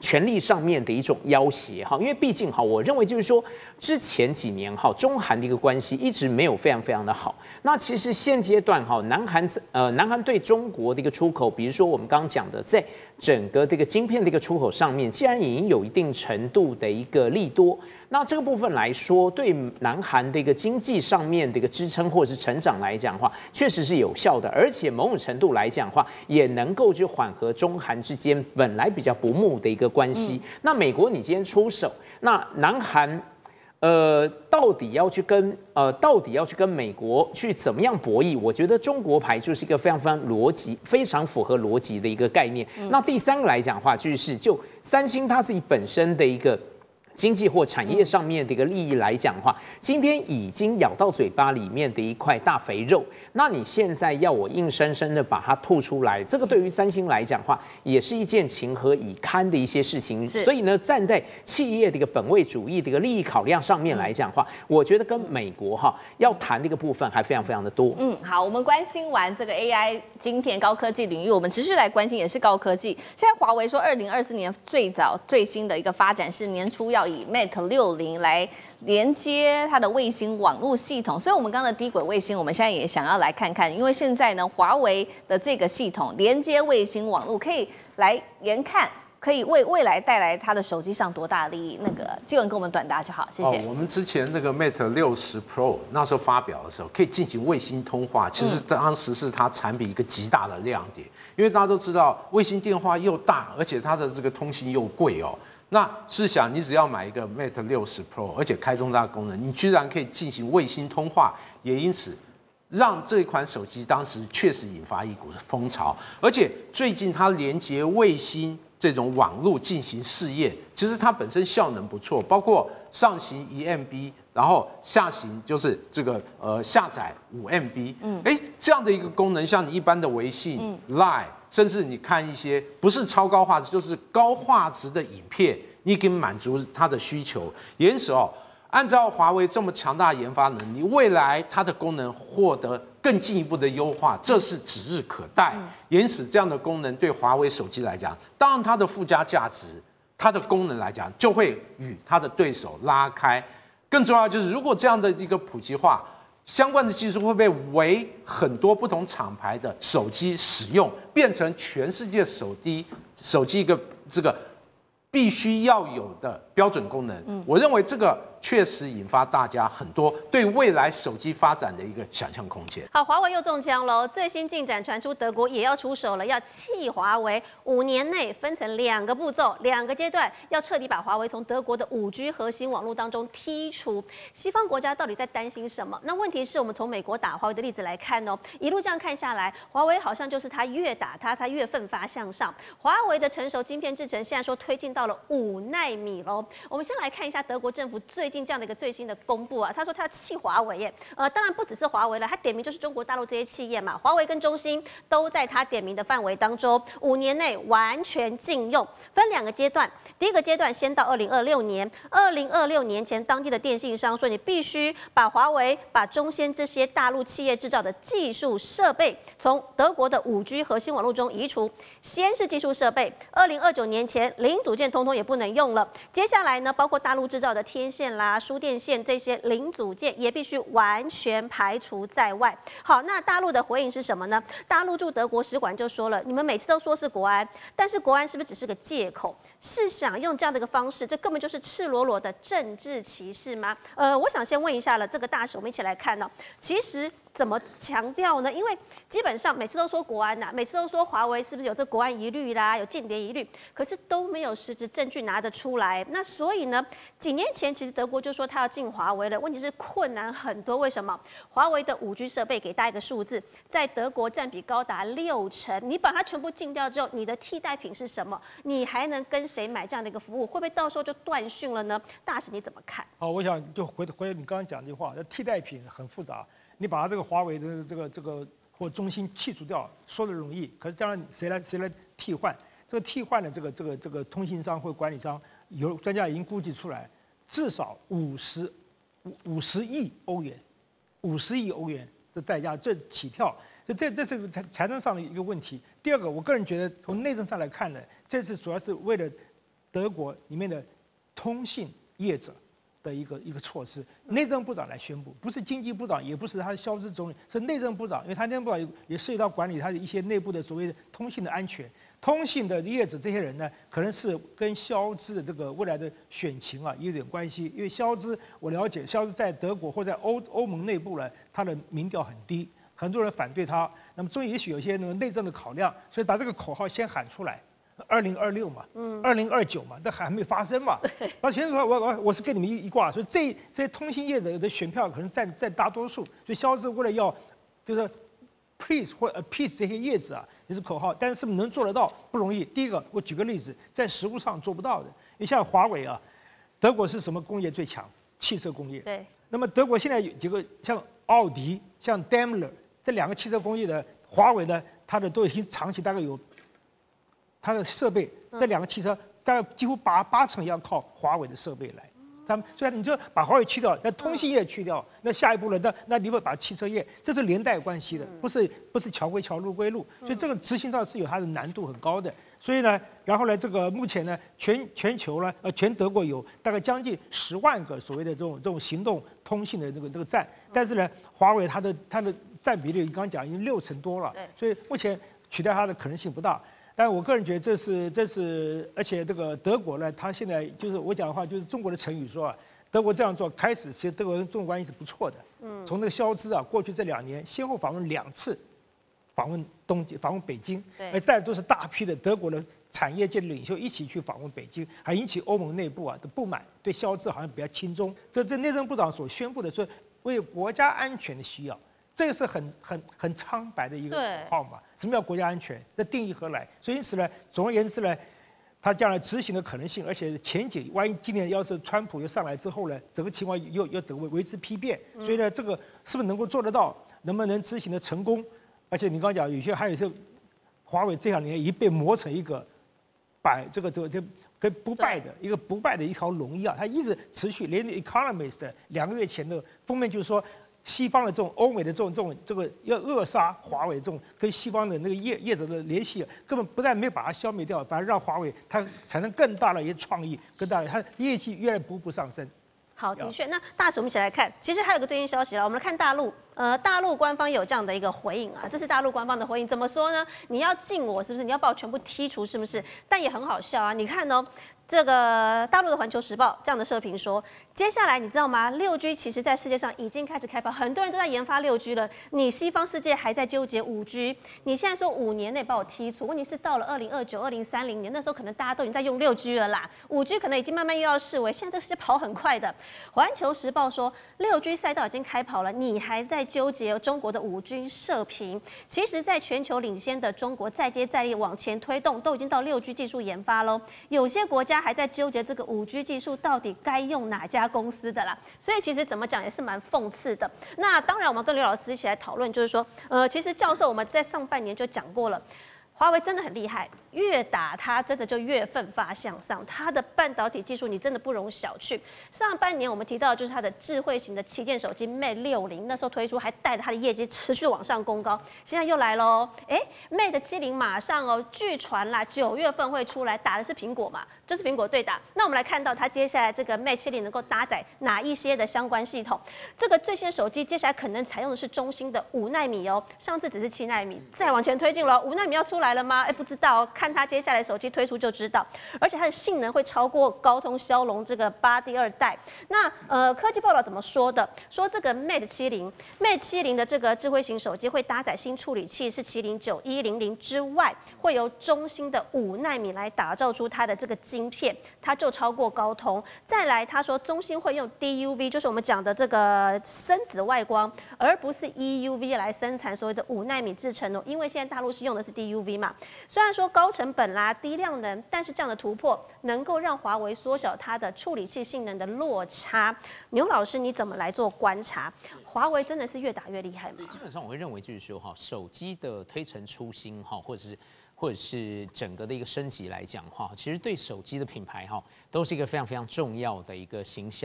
权力上面的一种要挟哈，因为毕竟哈，我认为就是说之前几年哈，中韩的一个关系一直没有非常非常的好。那其实现阶段哈，南韩对中国的一个出口，比如说我们刚刚讲的，在整个这个晶片的一个出口上面，既然已经有一定程度的一个利多，那这个部分来说，对南韩的一个经济上面的一个支撑或者是成长来讲的话，确实是有效的，而且某种程度来讲的话，也能够去缓和中韩之间本来比较不睦的一个关系。那美国你今天出手，那南韩到底要去跟美国去怎么样博弈？我觉得中国牌就是一个非常非常符合逻辑的一个概念。那第三个来讲的话，就三星它自己本身的一个经济或产业上面的一个利益来讲的话，今天已经咬到嘴巴里面的一块大肥肉，那你现在要我硬生生的把它吐出来，这个对于三星来讲的话，也是一件情何以堪的一些事情。所以呢，站在企业的一个本位主义的一个利益考量上面来讲的话，我觉得跟美国要谈的一个部分还非常非常的多。 好，我们关心完这个 AI 晶片高科技领域，我们持续来关心也是高科技。现在华为说，2024年最新的一个发展是年初要以 Mate 60来连接它的卫星网络系统，所以我们刚刚的低轨卫星，我们现在也想要来看看，因为现在呢，华为的这个系统连接卫星网络，可以来研看，可以为未来带来它的手机上多大的利益。那个基文跟我们短答就好，谢谢。 我们之前那个 Mate 60 Pro 那时候发表的时候，可以进行卫星通话，其实当时是它产品一个极大的亮点，因为大家都知道卫星电话又大，而且它的这个通信又贵哦。那试想，你只要买一个 Mate 60 Pro， 而且开通它的功能，你居然可以进行卫星通话，也因此让这一款手机当时确实引发一股风潮。而且最近它连接卫星这种网络进行试验，其实它本身效能不错，包括上行1MB， 然后下行就是这个下载5MB，这样的一个功能，像你一般的微信、Line。甚至你看一些不是超高画质，就是高画质的影片，你可以满足它的需求。因此按照华为这么强大的研发能力，未来它的功能获得更进一步的优化，这是指日可待。因此，这样的功能对华为手机来讲，当然它的附加价值，它的功能来讲，就会与它的对手拉开。更重要就是，如果这样的一个普及化，相关的技术会被为很多不同厂牌的手机使用，变成全世界手机一个这个必须要有的标准功能。我认为这个确实引发大家很多对未来手机发展的一个想象空间。 好，华为又中枪喽！最新进展传出，德国也要出手了，要弃华为，5年内分成2个步骤、2个阶段，要彻底把华为从德国的5G 核心网络当中剔除。西方国家到底在担心什么？那问题是我们从美国打华为的例子来看哦，一路这样看下来，华为好像就是它越打它越奋发向上。华为的成熟晶片制程现在说推进到了5奈米喽。我们先来看一下德国政府最近这样的一个最新的公布啊，他说他要弃华为耶，当然不只是华为了，他点名就是中国大陆这些企业嘛，华为跟中兴都在他点名的范围当中，5年内完全禁用，分2个阶段，第一个阶段先到2026年，2026年前当地的电信商说你必须把华为、把中兴这些大陆企业制造的技术设备从德国的5G 核心网络中移除，先是技术设备，2029年前零组件通通也不能用了，接下来呢，包括大陆制造的天线啦、输电线这些零组件也必须完全排除在外。好，那大陆的回应是什么呢？大陆驻德国使馆就说了，你们每次都说是国安，但是国安是不是只是个借口？是想用这样的一个方式，这根本就是赤裸裸的政治歧视吗？我想先问一下了，这个大使，我们一起来看哦。其实怎么强调呢？因为基本上每次都说国安呐，每次都说华为是不是有这国安疑虑啦，有间谍疑虑，可是都没有实质证据拿得出来。那所以呢，几年前其实德国就说他要进华为了，问题是困难很多。为什么？华为的5G 设备给大家一个数字，在德国占比高达60%。你把它全部禁掉之后，你的替代品是什么？你还能跟谁买这样的一个服务？会不会到时候就断讯了呢？大使你怎么看？ 好，我想就回你刚刚讲这句话，替代品很复杂。你把它这个华为的这个或中兴去除掉，说的容易，可是当然谁来替换？这个替换的这个通信商或管理商，有专家已经估计出来，至少50亿欧元，50亿欧元的代价，这起跳，这是财政上的一个问题。第二个，我个人觉得从内政上来看呢，这次主要是为了德国里面的通信业者的一个措施，内政部长来宣布，不是经济部长，也不是他的肖兹总理，是内政部长，因为他内政部长也涉及到管理他的一些内部的所谓的通信的安全。通信的业者这些人呢，可能是跟肖兹的这个未来的选情啊有点关系，因为肖兹我了解，肖兹在德国或在欧盟内部呢，他的民调很低，很多人反对他。那么中也许有些那个内政的考量，所以把这个口号先喊出来。2026嘛，2029嘛，这还没发生嘛。那全说我是跟你们一挂，所以这些通信业的选票可能占大多数。所以肖兹为了要就是 please 或 appease 这些业者啊，也是口号，但是不是能做得到不容易。第一个，我举个例子，在实务上做不到的。你像华为啊，德国是什么工业最强？汽车工业。 对。 那么德国现在有几个像奥迪、像 Daimler 这两个汽车工业的，华为呢，它的都已经长期大概有。它的设备，这两个汽车大概几乎八成要靠华为的设备来。他们虽然你就把华为去掉，那通信业去掉，那下一步呢？那你会把汽车业，这是连带关系的，不是桥归桥，路归路，所以这个执行上是有它的难度很高的。所以呢，然后呢，这个目前呢，全球呢，全德国有大概将近10万个所谓的这种行动通信的这个站，但是呢，华为它的占比例，你刚刚讲已经60%多了，所以目前取代它的可能性不大。但我个人觉得这是，而且这个德国呢，它现在就是我讲的话，就是中国的成语说啊，德国这样做开始，其实德国跟中国关系是不错的。从那个肖兹啊，过去这2年先后访问2次，访问东京，访问北京，带的都是大批的德国的产业界的领袖一起去访问北京，还引起欧盟内部啊的不满，对肖兹好像比较亲中。这内政部长所宣布的说，为国家安全的需要。这个是很苍白的一个口号嘛？什么叫国家安全？那定义何来？所以因此呢，总而言之呢，他将来执行的可能性，而且前景，万一今年要是川普又上来之后呢，整个情况又为之批变。所以呢，这个是不是能够做得到？能不能执行的成功？而且你刚刚讲，有些还有些华为这2年已经被磨成一个跟不败的一条龙一样，它一直持续。连 Economist 2个月前的封面就是说。西方的这种欧美的这个要扼杀华为这种跟西方的那个业者的联系，根本不但没有把它消灭掉，反而让华为它产生更大的一些创意，更大的它业绩越来步步上升。 好，的确。那大使，我们一起来看，其实还有个最新消息了，我们来看大陆。大陆官方有这样的一个回应啊，这是大陆官方的回应，怎么说呢？你要禁我是不是？你要把我全部剔除是不是？但也很好笑啊，你看哦。这个大陆的《环球时报》这样的社评说，接下来你知道吗？6G 其实在世界上已经开始开跑，很多人都在研发6G 了。你西方世界还在纠结5G，你现在说5年内把我剔除，问题是到了2029、2030年，那时候可能大家都已经在用6G 了啦，5G 可能已经慢慢又要式微。现在这个世界跑很快的，《环球时报》说6G 赛道已经开跑了，你还在纠结中国的5G 射频？其实，在全球领先的中国再接再厉往前推动，都已经到6G 技术研发喽。有些国家还在纠结这个5G 技术到底该用哪家公司的啦，所以其实怎么讲也是蛮讽刺的。那当然，我们跟刘老师一起来讨论，就是说，其实教授我们在上半年就讲过了。华为真的很厉害，越打它真的就越奋发向上。它的半导体技术你真的不容小觑。上半年我们提到的就是它的智慧型的旗舰手机 Mate 60，那时候推出还带着它的业绩持续往上攻高。现在又来喽，Mate 70马上哦，据传啦9月份会出来，打的是苹果嘛，就是苹果对打。那我们来看到它接下来这个 Mate 70能够搭载哪一些的相关系统？这个最新手机接下来可能采用的是中芯的5奈米哦，上次只是7奈米，再往前推进了5奈米要出来了吗？不知道，看它接下来手机推出就知道。而且它的性能会超过高通骁龙这个8第2代。那科技报道怎么说的？说这个 Mate 70的这个智慧型手机会搭载新处理器是麒麟9100之外，会由中芯的5奈米来打造出它的这个晶片，它就超过高通。再来，他说中芯会用 DUV， 就是我们讲的这个深紫外光，而不是 EUV 来生产所谓的5奈米制程哦，因为现在大陆是用的是 DUV 嘛。虽然说高成本啦、低量能，但是这样的突破能够让华为缩小它的处理器性能的落差。牛老师，你怎么来做观察？华为真的是越打越厉害吗？ 基本上我会认为就是说手机的推陈出新或者是整个的一个升级来讲其实对手机的品牌都是一个非常非常重要的一个行销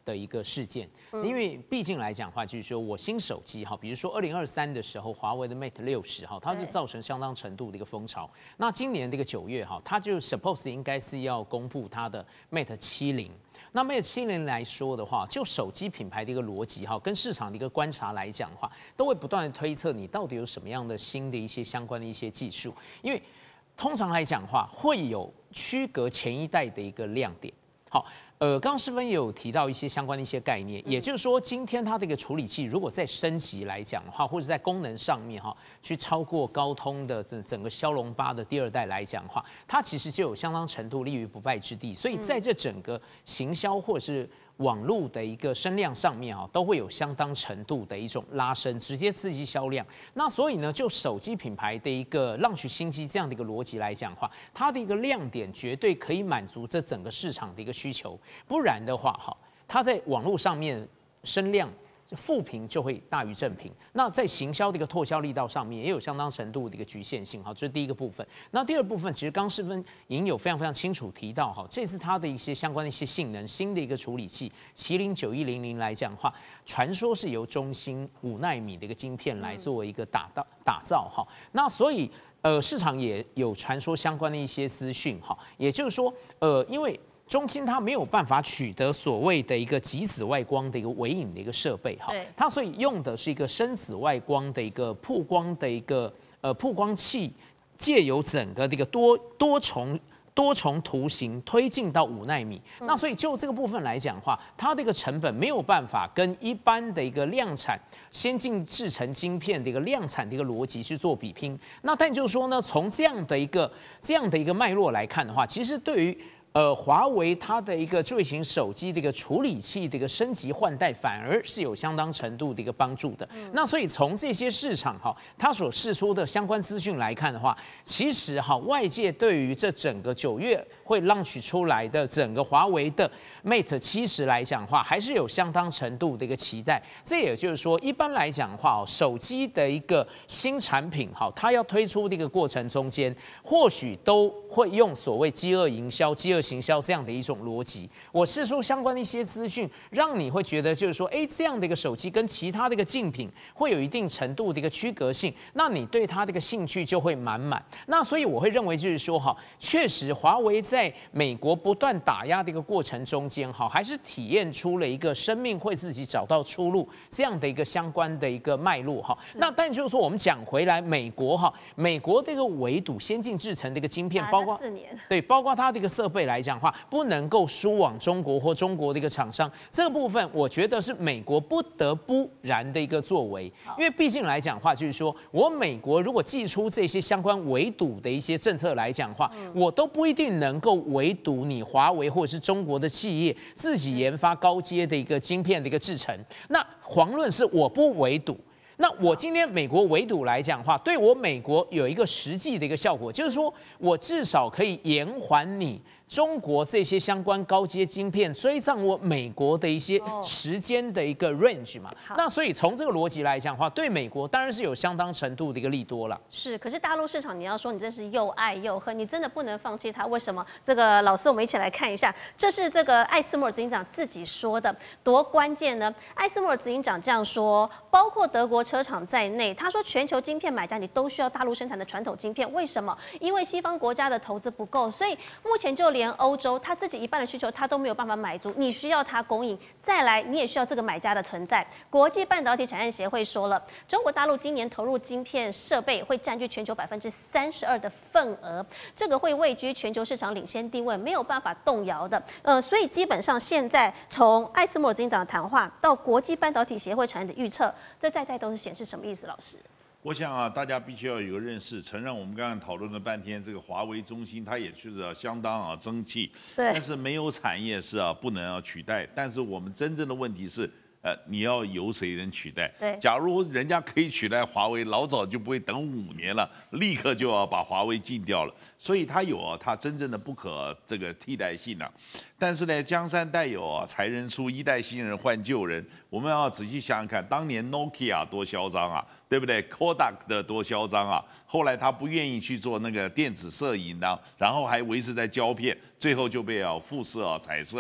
的一个事件，因为毕竟来讲的话，就是说我新手机哈，比如说2023的时候，华为的 Mate 60哈，它就造成相当程度的一个风潮。那今年这个9月哈，它就 suppose 应该是要公布它的 Mate 70。那 Mate 70来说的话，就手机品牌的一个逻辑哈，跟市场的一个观察来讲的话，都会不断的推测你到底有什么样的新的一些相关的一些技术，因为通常来讲的话，会有区隔前一代的一个亮点。好，刚刚诗芬也有提到一些相关的一些概念，也就是说，今天它这个处理器如果在升级来讲的话，或者在功能上面哈，去超过高通的整个骁龙8的第2代来讲的话，它其实就有相当程度立于不败之地。所以在这整个行销或者是网络的一个声量上面啊，都会有相当程度的一种拉升，直接刺激销量。那所以呢，就手机品牌的一个浪取新机这样的一个逻辑来讲的话，它的一个亮点绝对可以满足这整个市场的一个需求。不然的话，哈，它在网络上面声量负评就会大于正评。那在行销的一个拓销力道上面也有相当程度的一个局限性，哈，这是第一个部分。那第二部分，其实刚世芬已经有非常非常清楚提到，哈，这次它的一些相关的一些性能，新的一个处理器麒麟9100来讲的话，传说是由中芯5奈米的一个晶片来作为一个打造，哈。那所以市场也有传说相关的一些资讯，哈，也就是说，因为中芯它没有办法取得所谓的一个极紫外光的一个微影的一个设备，哈，它所以用的是一个深紫外光的一个曝光的一个曝光器，借由整个这个多重图形推进到5奈米。那所以就这个部分来讲的话，它的一个成本没有办法跟一般的一个量产先进制程晶片的一个量产的一个逻辑去做比拼。那但就是说呢，从这样的一个脉络来看的话，其实对于华为它的一个智慧型手机的一个处理器的一个升级换代，反而是有相当程度的一个帮助的。那所以从这些市场哈，它所释出的相关资讯来看的话，其实哈，外界对于这整个9月会launch出来的整个华为的 Mate 70来讲的话，还是有相当程度的一个期待。这也就是说，一般来讲的话，手机的一个新产品哈，它要推出的一个过程中间，或许都会用所谓饥饿营销、饥饿行销这样的一种逻辑。我释出相关的一些资讯，让你会觉得就是说，这样的一个手机跟其他的一个竞品会有一定程度的一个区隔性，那你对它的一个兴趣就会满满。那所以我会认为就是说，哈，确实华为在美国不断打压的一个过程中间，哈，还是体验出了一个生命会自己找到出路这样的一个相关的一个脉络，哈。那但就是说，我们讲回来，美国哈，美国这个围堵先进制程的一个晶片，包括 4年， 对，包括它这个设备来讲的话，不能够输往中国或中国的一个厂商，这个部分我觉得是美国不得不然的一个作为，因为毕竟来讲的话，就是说我美国如果祭出这些相关围堵的一些政策来讲的话，我都不一定能够围堵你华为或者是中国的企业自己研发高阶的一个晶片的一个制程。那遑论是我不围堵。那我今天美国围堵来讲的话，对我美国有一个实际的一个效果，就是说我至少可以延缓你中国这些相关高阶晶片追上我美国的一些时间的一个 range 嘛。那所以从这个逻辑来讲的话，对美国当然是有相当程度的一个利多了。 是，可是大陆市场你要说你真是又爱又恨，你真的不能放弃它。为什么？这个老师我们一起来看一下，这是这个艾斯摩尔执行长自己说的，多关键呢？艾斯摩尔执行长这样说，包括德国车厂在内，他说全球晶片买家你都需要大陆生产的传统晶片，为什么？因为西方国家的投资不够，所以目前就连欧洲他自己一半的需求他都没有办法买足，你需要他供应。再来，你也需要这个买家的存在。国际半导体产业协会说了，中国大陆今年投入晶片设备会占据全球32%的份额，这个会位居全球市场领先地位，没有办法动摇的。所以基本上现在从艾斯摩尔执行长的谈话到国际半导体协会产业的预测，这在都是显示什么意思？老师？ 我想啊，大家必须要有个认识，承认我们刚刚讨论了半天，这个华为、中芯它也是相当争气，但是没有产业是不能取代。但是我们真正的问题是，你要由谁能取代？ 对， 假如人家可以取代华为，老早就不会等5年了，立刻就要把华为禁掉了。所以它有它真正的不可这个替代性啊。但是呢，江山代有才人出，一代新人换旧人。我们要仔细想想看，当年 Nokia 多嚣张啊，对不对 ？Kodak 的多嚣张啊！后来他不愿意去做那个电子摄影的，然后还维持在胶片，最后就被富士彩色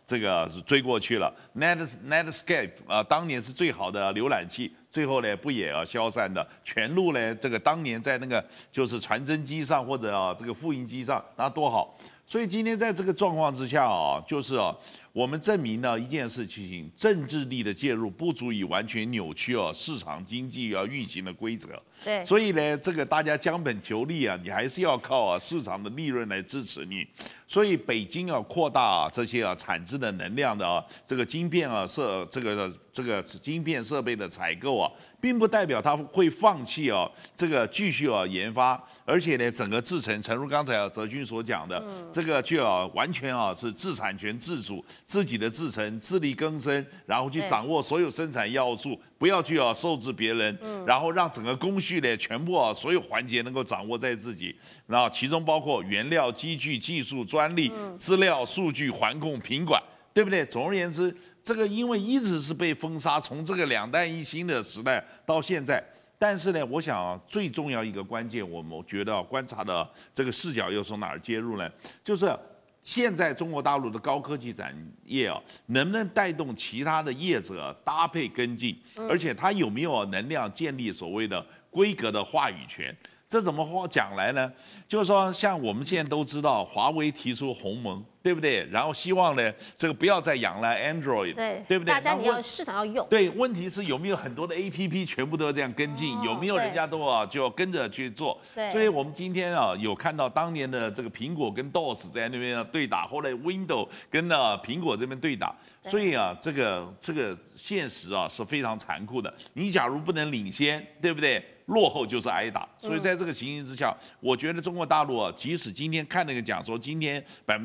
这个是追过去了。Netscape 当年是最好的浏览器，最后呢不也消散的。全录呢，这个当年在那个就是传真机上或者这个复印机上，那多好。所以今天在这个状况之下就是我们证明了一件事情：政治力的介入不足以完全扭曲市场经济运行的规则。 对， 所以呢，这个大家将本求利你还是要靠市场的利润来支持你。所以北京扩大这些产制的能量的这个晶片这个晶片设备的采购并不代表它会放弃这个继续研发，而且呢，整个制程，诚如刚才哲君所讲的，这个就完全是自产权自主，自己的制程自力更生，然后去掌握所有生产要素，不要去受制别人，然后让整个工序呢全部所有环节能够掌握在自己，然后其中包括原料、机具、技术、专利、资料、数据、环控、品管，对不对？总而言之，这个因为一直是被封杀，从这个两弹一星的时代到现在。但是呢，我想最重要一个关键，我们觉得观察的这个视角又从哪儿介入呢？就是现在中国大陆的高科技产业能不能带动其他的业者搭配跟进，而且它有没有能量建立所谓的规格的话语权？这怎么讲来呢？就是说，像我们现在都知道，华为提出鸿蒙，对不对？然后希望呢，这个不要再仰赖 Android， 对不对？ 大家你要市场要用。 对，问题是有没有很多的 APP 全部都这样跟进？有没有人家都就跟着去做？所以我们今天有看到当年的这个苹果跟 DOS 在那边对打，后来 Windows 跟苹果这边对打，所以这个现实是非常残酷的。你假如不能领先，对不对？落后就是挨打，所以在这个情形之下，我觉得中国大陆即使今天看那个讲说，今天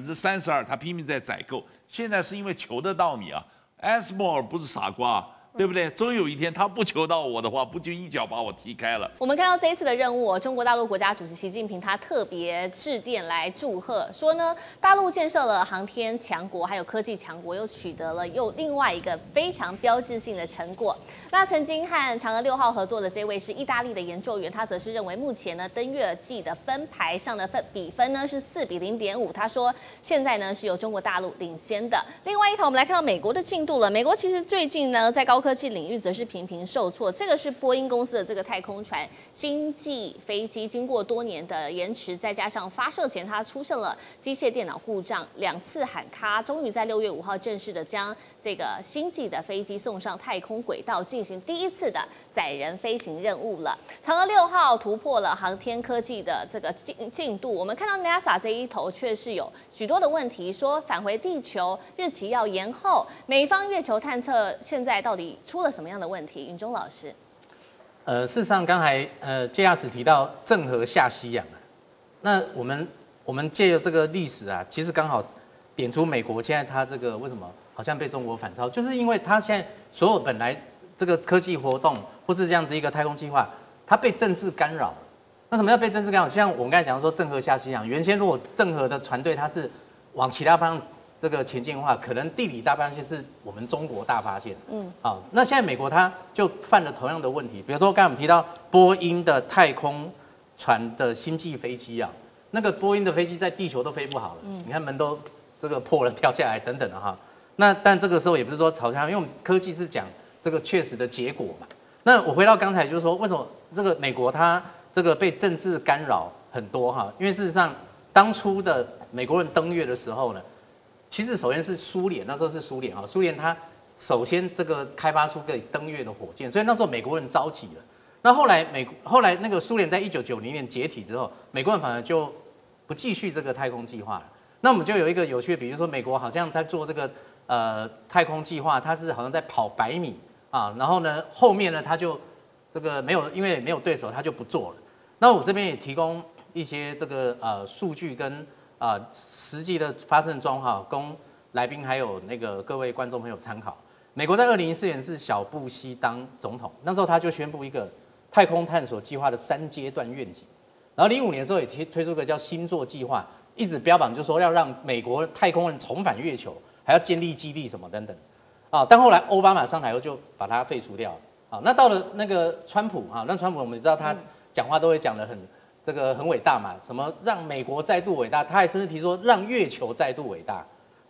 32%他拼命在采购，现在是因为求得到你ASML 不是傻瓜。对不对？终有一天他不求到我的话，不就一脚把我踢开了？ 我们看到这一次的任务，中国大陆国家主席习近平他特别致电来祝贺，说呢，大陆建设了航天强国，还有科技强国，又取得了另外一个非常标志性的成果。那曾经和嫦娥6号合作的这位是意大利的研究员，他则是认为目前呢登月计的分排上的比分呢是4比0.5，他说现在呢是由中国大陆领先的。另外一头，我们来看到美国的进度了。美国其实最近呢在高科技领域则是频频受挫，这个是波音公司的这个太空船星际飞机，经过多年的延迟，再加上发射前它出现了机械电脑故障，2次喊卡，终于在6月5号正式的将这个星际的飞机送上太空轨道，进行第一次的载人飞行任务了。嫦娥6号突破了航天科技的这个进度，我们看到 NASA 这一头却是有许多的问题，说返回地球日期要延后，美方月球探测现在到底出了什么样的问题？允中老师， 事实上刚才介亚史提到郑和下西洋那我们借由这个历史其实刚好点出美国现在它这个为什么好像被中国反超，就是因为它现在所有本来这个科技活动或是这样子一个太空计划，它被政治干扰。那什么叫被政治干扰？像我们刚才讲说郑和下西洋，原先如果郑和的船队它是往其他方向这个前进的话，可能地理大发现是我们中国大发现。好，那现在美国它就犯了同样的问题，比如说刚才我们提到波音的太空船的星际飞机那个波音的飞机在地球都飞不好了，你看门都这个破了掉下来等等的那但这个时候也不是说吵架，因为我们科技是讲这个确实的结果嘛。那我回到刚才就是说，为什么这个美国它这个被政治干扰很多因为事实上当初的美国人登月的时候呢，其实首先是苏联，那时候是苏联苏联它首先这个开发出可以登月的火箭，所以那时候美国人着急了。那后来那个苏联在1990年解体之后，美国人反而就不继续这个太空计划了。那我们就有一个有趣的，比如说美国好像在做这个太空计划，它是好像在跑100米然后呢后面呢它就这个因为没有对手，它就不做了。那我这边也提供一些这个数据跟实际的发生状况，供来宾还有那个各位观众朋友参考。美国在2014年是小布希当总统，那时候他就宣布一个太空探索计划的3阶段愿景，然后05年的时候也推出一个叫星座计划，一直标榜就说要让美国太空人重返月球，还要建立基地什么等等但后来奥巴马上台后就把它废除掉了那到了那个川普那川普我们知道他讲话都会讲得很伟大嘛，什么让美国再度伟大，他还甚至提说让月球再度伟大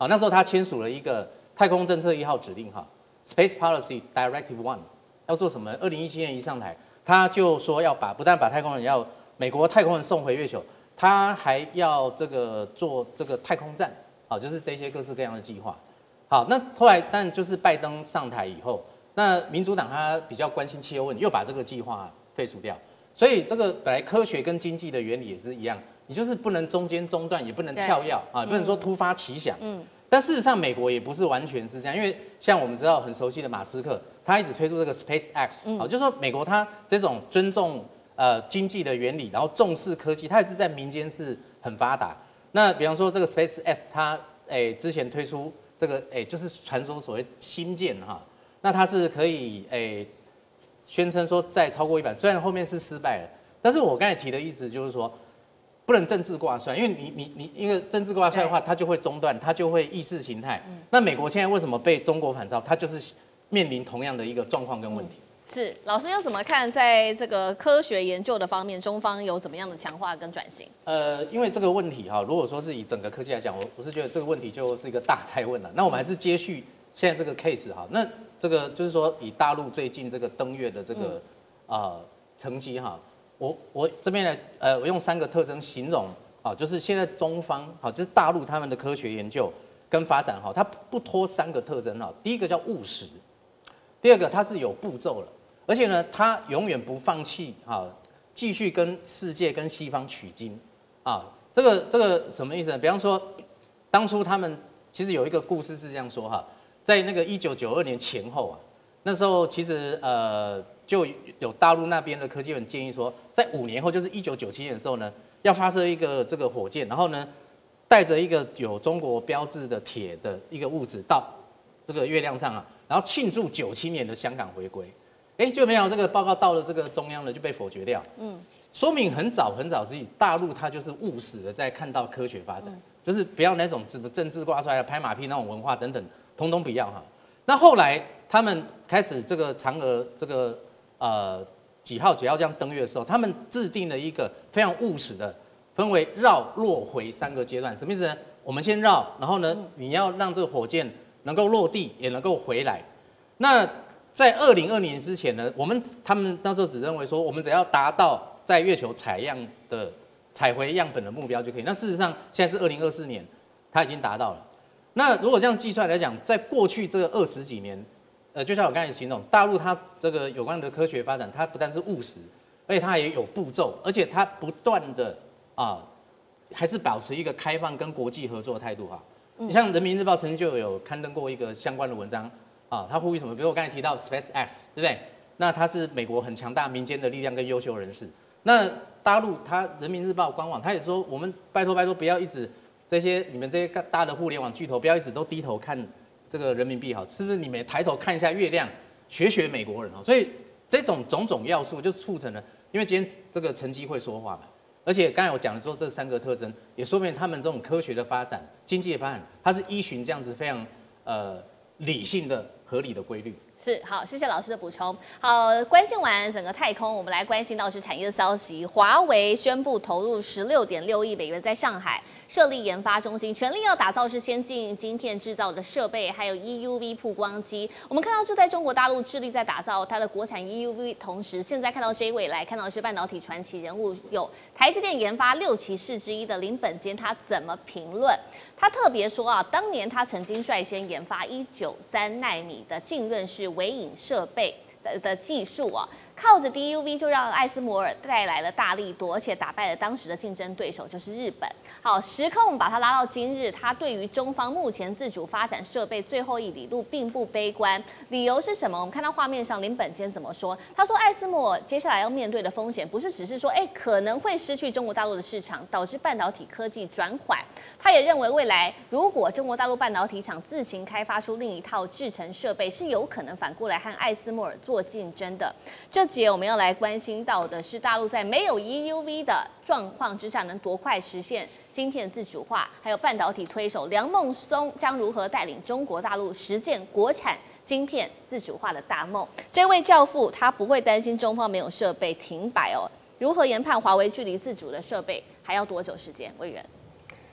好，那时候他签署了一个太空政策1号指令哈 ，Space Policy Directive 1，要做什么？2017年一上台，他就说要不但把太空人要美国太空人送回月球，他还要做这个太空站，好，就是这些各式各样的计划。好，那后来但就是拜登上台以后，那民主党他比较关心气候问题，又把这个计划废除掉。所以这个本来科学跟经济的原理也是一样，你就是不能中间中断，也不能跳跃啊，不能说突发奇想。但事实上美国也不是完全是这样，因为像我们知道很熟悉的马斯克，他一直推出这个 SpaceX，就是说美国他这种尊重经济的原理，然后重视科技，它也是在民间是很发达。那比方说这个 SpaceX， 它之前推出这个就是传说所谓星舰哈，那它是可以宣称说载超过100，虽然后面是失败了，但是我刚才提的意思就是说，不能政治挂帅，因为你因为政治挂帅的话，它就会中断，它就会意识形态。那美国现在为什么被中国反超？它就是面临同样的一个状况跟问题。 是老师又怎么看，在这个科学研究的方面，中方有怎么样的强化跟转型？ 因为这个问题哈，如果说是以整个科技来讲，我是觉得这个问题就是一个大哉问了。那我们还是接续现在这个 case 哈，那这个就是说以大陆最近这个登月的这个成绩哈，我这边来我用3个特征形容啊，就是现在中方好，就是大陆他们的科学研究跟发展哈，它不脱3个特征哈。第一个叫务实，第二个它是有步骤了，而且呢，它永远不放弃啊，继续跟世界跟西方取经啊。这个什么意思呢？比方说，当初他们其实有一个故事是这样说哈，在那个1992年前后啊，那时候其实就有大陆那边的科技人建议说，在5年后，就是1997年的时候呢，要发射一个这个火箭，然后呢，带着一个有中国标志的铁的一个物质到这个月亮上啊，然后庆祝97年的香港回归。就没有这个报告到了这个中央了，就被否决掉。说明很早之前，大陆它就是务实的在看到科学发展，就是不要那种什么政治挂帅、拍马屁那种文化等等，通通不要哈。那后来他们开始这个嫦娥这个几号这样登月的时候，他们制定了一个非常务实的，分为绕、落、回3个阶段。什么意思呢？我们先绕，然后呢，你要让这个火箭能够落地，也能够回来。那在2020年之前呢，他们那时候只认为说，我们只要达到在月球采回样本的目标就可以。那事实上现在是2024年，它已经达到了。那如果这样计算来讲，在过去这个20几年，就像我刚才形容，大陆它这个有关的科学发展，它不但是务实，而且它也有步骤，而且它不断的还是保持一个开放跟国际合作的态度哈。你像人民日报曾经就有刊登过一个相关的文章。他呼吁什么？比如我刚才提到 SpaceX， 对不对？那它是美国很强大民间的力量跟优秀人士。那大陆它人民日报官网，他也说我们拜托不要一直你们这些大的互联网巨头不要一直都低头看这个人民币哈，是不是你们抬头看一下月亮，学美国人哈？所以这种种种要素就促成了，因为今天这个成绩会说话嘛。而且刚才我讲的说这3个特征，也说明他们这种科学的发展、经济的发展，它是依循这样子非常理性的。合理的规律是好，谢谢老师的补充。好，关心完整个太空，我们来关心到是产业的消息。华为宣布投入16.6亿美元在上海设立研发中心，全力要打造是先进晶片制造的设备，还有 EUV 曝光机。我们看到就在中国大陆致力在打造它的国产 EUV， 同时现在看到这一位来看到的是半导体传奇人物，有台积电研发6骑士之一的林本坚，他怎么评论？他特别说当年他曾经率先研发193奈米的浸润式微影设备的技术靠着 DUV 就让艾斯摩尔带来了大力多，而且打败了当时的竞争对手就是日本。好，时空我们把它拉到今日，他对于中方目前自主发展设备最后一里路并不悲观。理由是什么？我们看到画面上林本坚怎么说？他说艾斯摩尔接下来要面对的风险不是只是说可能会失去中国大陆的市场，导致半导体科技转缓。他也认为未来如果中国大陆半导体厂自行开发出另一套制程设备，是有可能反过来和艾斯摩尔做竞争的。这节我们要来关心到的是大陆在没有 EUV 的状况之下，能多快实现晶片自主化，还有半导体推手梁孟松将如何带领中国大陆实现国产晶片自主化的大梦。这位教父他不会担心中方没有设备停摆如何研判华为距离自主的设备还要多久时间？委员。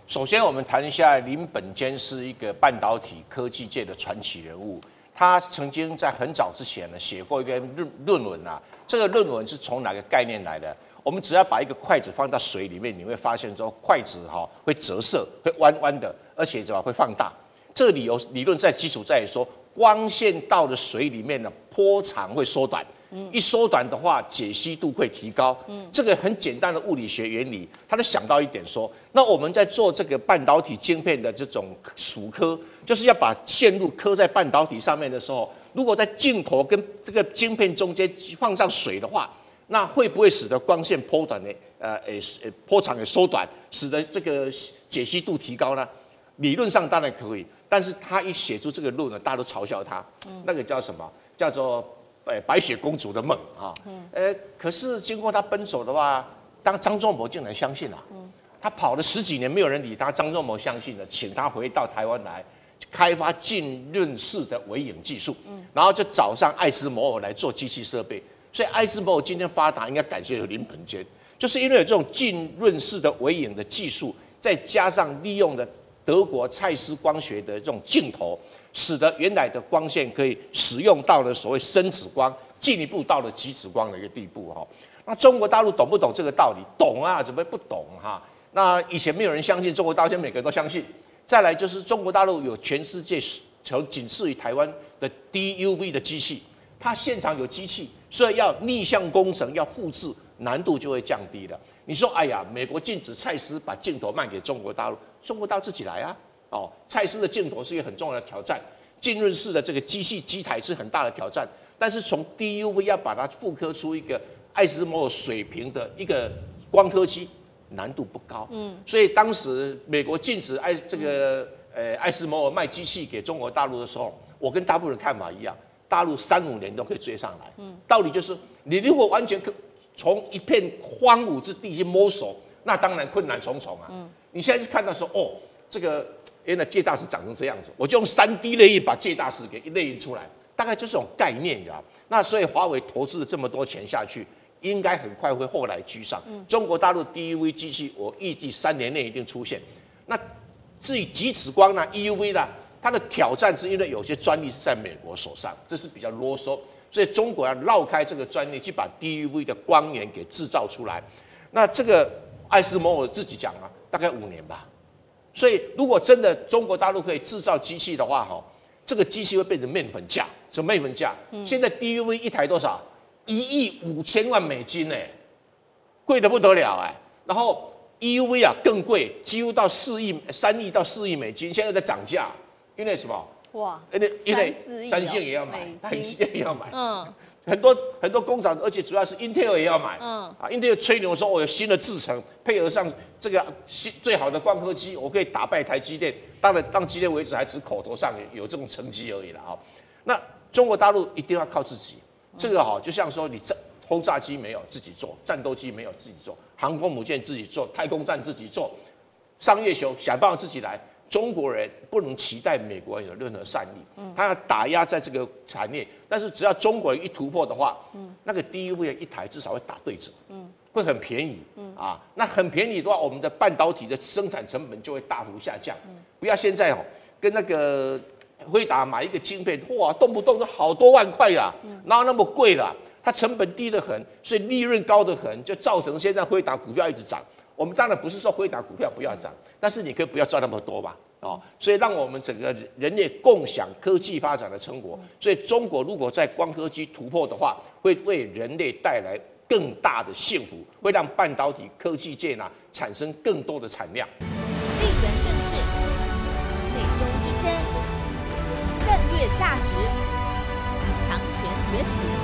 首先，我们谈一下林本坚是一个半导体科技界的传奇人物。他曾经在很早之前呢写过一个论文啊，这个论文是从哪个概念来的？我们只要把一个筷子放到水里面，你会发现说筷子会折射，会弯弯的，而且会放大。这个理论在基础在于说，光线到了水里面呢，波长会缩短。一缩短的话，解析度会提高。这个很简单的物理学原理，他就想到一点说，那我们在做这个半导体晶片的这种蚀刻，就是要把线路刻在半导体上面的时候，如果在镜头跟这个晶片中间放上水的话，那会不会使得光线波长也缩短，使得这个解析度提高呢？理论上当然可以，但是他一写出这个论呢，大家都嘲笑他，那个叫什么？叫做白雪公主的梦啊。可是经过他奔走的话，当张忠谋竟然相信了。他跑了10几年，没有人理他，张忠谋相信了，请他回到台湾来开发浸润式的微影技术，然后就找上艾斯摩尔来做机器设备。所以艾斯摩尔今天发达，应该感谢有林本坚，就是因为有这种浸润式的微影的技术，再加上利用的德国蔡司光学的这种镜头，使得原来的光线可以使用到了所谓深紫光，进一步到了极紫光的一个地步哈。那中国大陆懂不懂这个道理？懂啊，怎么会不懂哈？那以前没有人相信，中国大陆现在每个人都相信。再来就是中国大陆有全世界仅次于台湾的 DUV 的机器，它现场有机器，所以要逆向工程要复制难度就会降低了。你说，哎呀，美国禁止蔡司把镜头卖给中国大陆，中国大陆自己来啊。蔡司的镜头是一个很重要的挑战，浸润式的这个机台是很大的挑战，但是从 DUV 要把它复刻出一个艾斯摩尔水平的一个光刻机，难度不高。所以当时美国禁止艾斯摩尔卖机器给中国大陆的时候，我跟大部分人看法一样，大陆3、5年都可以追上来。道理就是你如果完全从一片荒芜之地去摸索，那当然困难重重啊。你现在是看到说，这个原来介大石长成这样子，我就用3D 列印把介大石给列印出来，大概就是这种概念的。那所以华为投资了这么多钱下去，应该很快会后来居上。中国大陆 DUV 机器，我预计3年内一定出现。那至于极紫光呢 ，EUV 呢，它的挑战是因为有些专利是在美国手上，这是比较啰嗦，所以中国要绕开这个专利，去把 DUV 的光源给制造出来。那这个艾斯摩尔自己讲啊，大概5年吧。所以，如果真的中国大陆可以制造机器的话，这个机器会变成面粉价。什么面粉价？现在 DUV 一台多少？1亿5千万美金哎，贵得不得了哎。然后 EUV 啊更贵，几乎到3亿到4亿美金，现在在涨价，因为什么？ 哇， 因为三星也要买，台积电也要买。很多工厂，而且主要是 Intel 也要买。Intel 吹牛说我有新的制程，配合上这个最好的光刻机，我可以打败台积电。当然，到今天为止还只口头上有这种成绩而已了。那中国大陆一定要靠自己。这个就像说你轰炸机没有自己做，战斗机没有自己做，航空母舰自己做，太空站自己做，商业球想办法自己来。中国人不能期待美国人有任何善意，他要打压在这个产业，但是只要中国人一突破的话，那个 DUV 一台至少会打对折，会很便宜，那很便宜的话，我们的半导体的生产成本就会大幅下降。不要现在跟那个辉达买一个晶片，哇，动不动都好多万块啊，哪有那么贵啦？它成本低得很，所以利润高得很，就造成现在辉达股票一直涨。我们当然不是说辉达股票不要涨，但是你可以不要赚那么多吧，所以让我们整个人类共享科技发展的成果。所以中国如果在光刻机突破的话，会为人类带来更大的幸福，会让半导体科技界呢产生更多的产量。 地缘政治、美中之争、战略价值、强权崛起。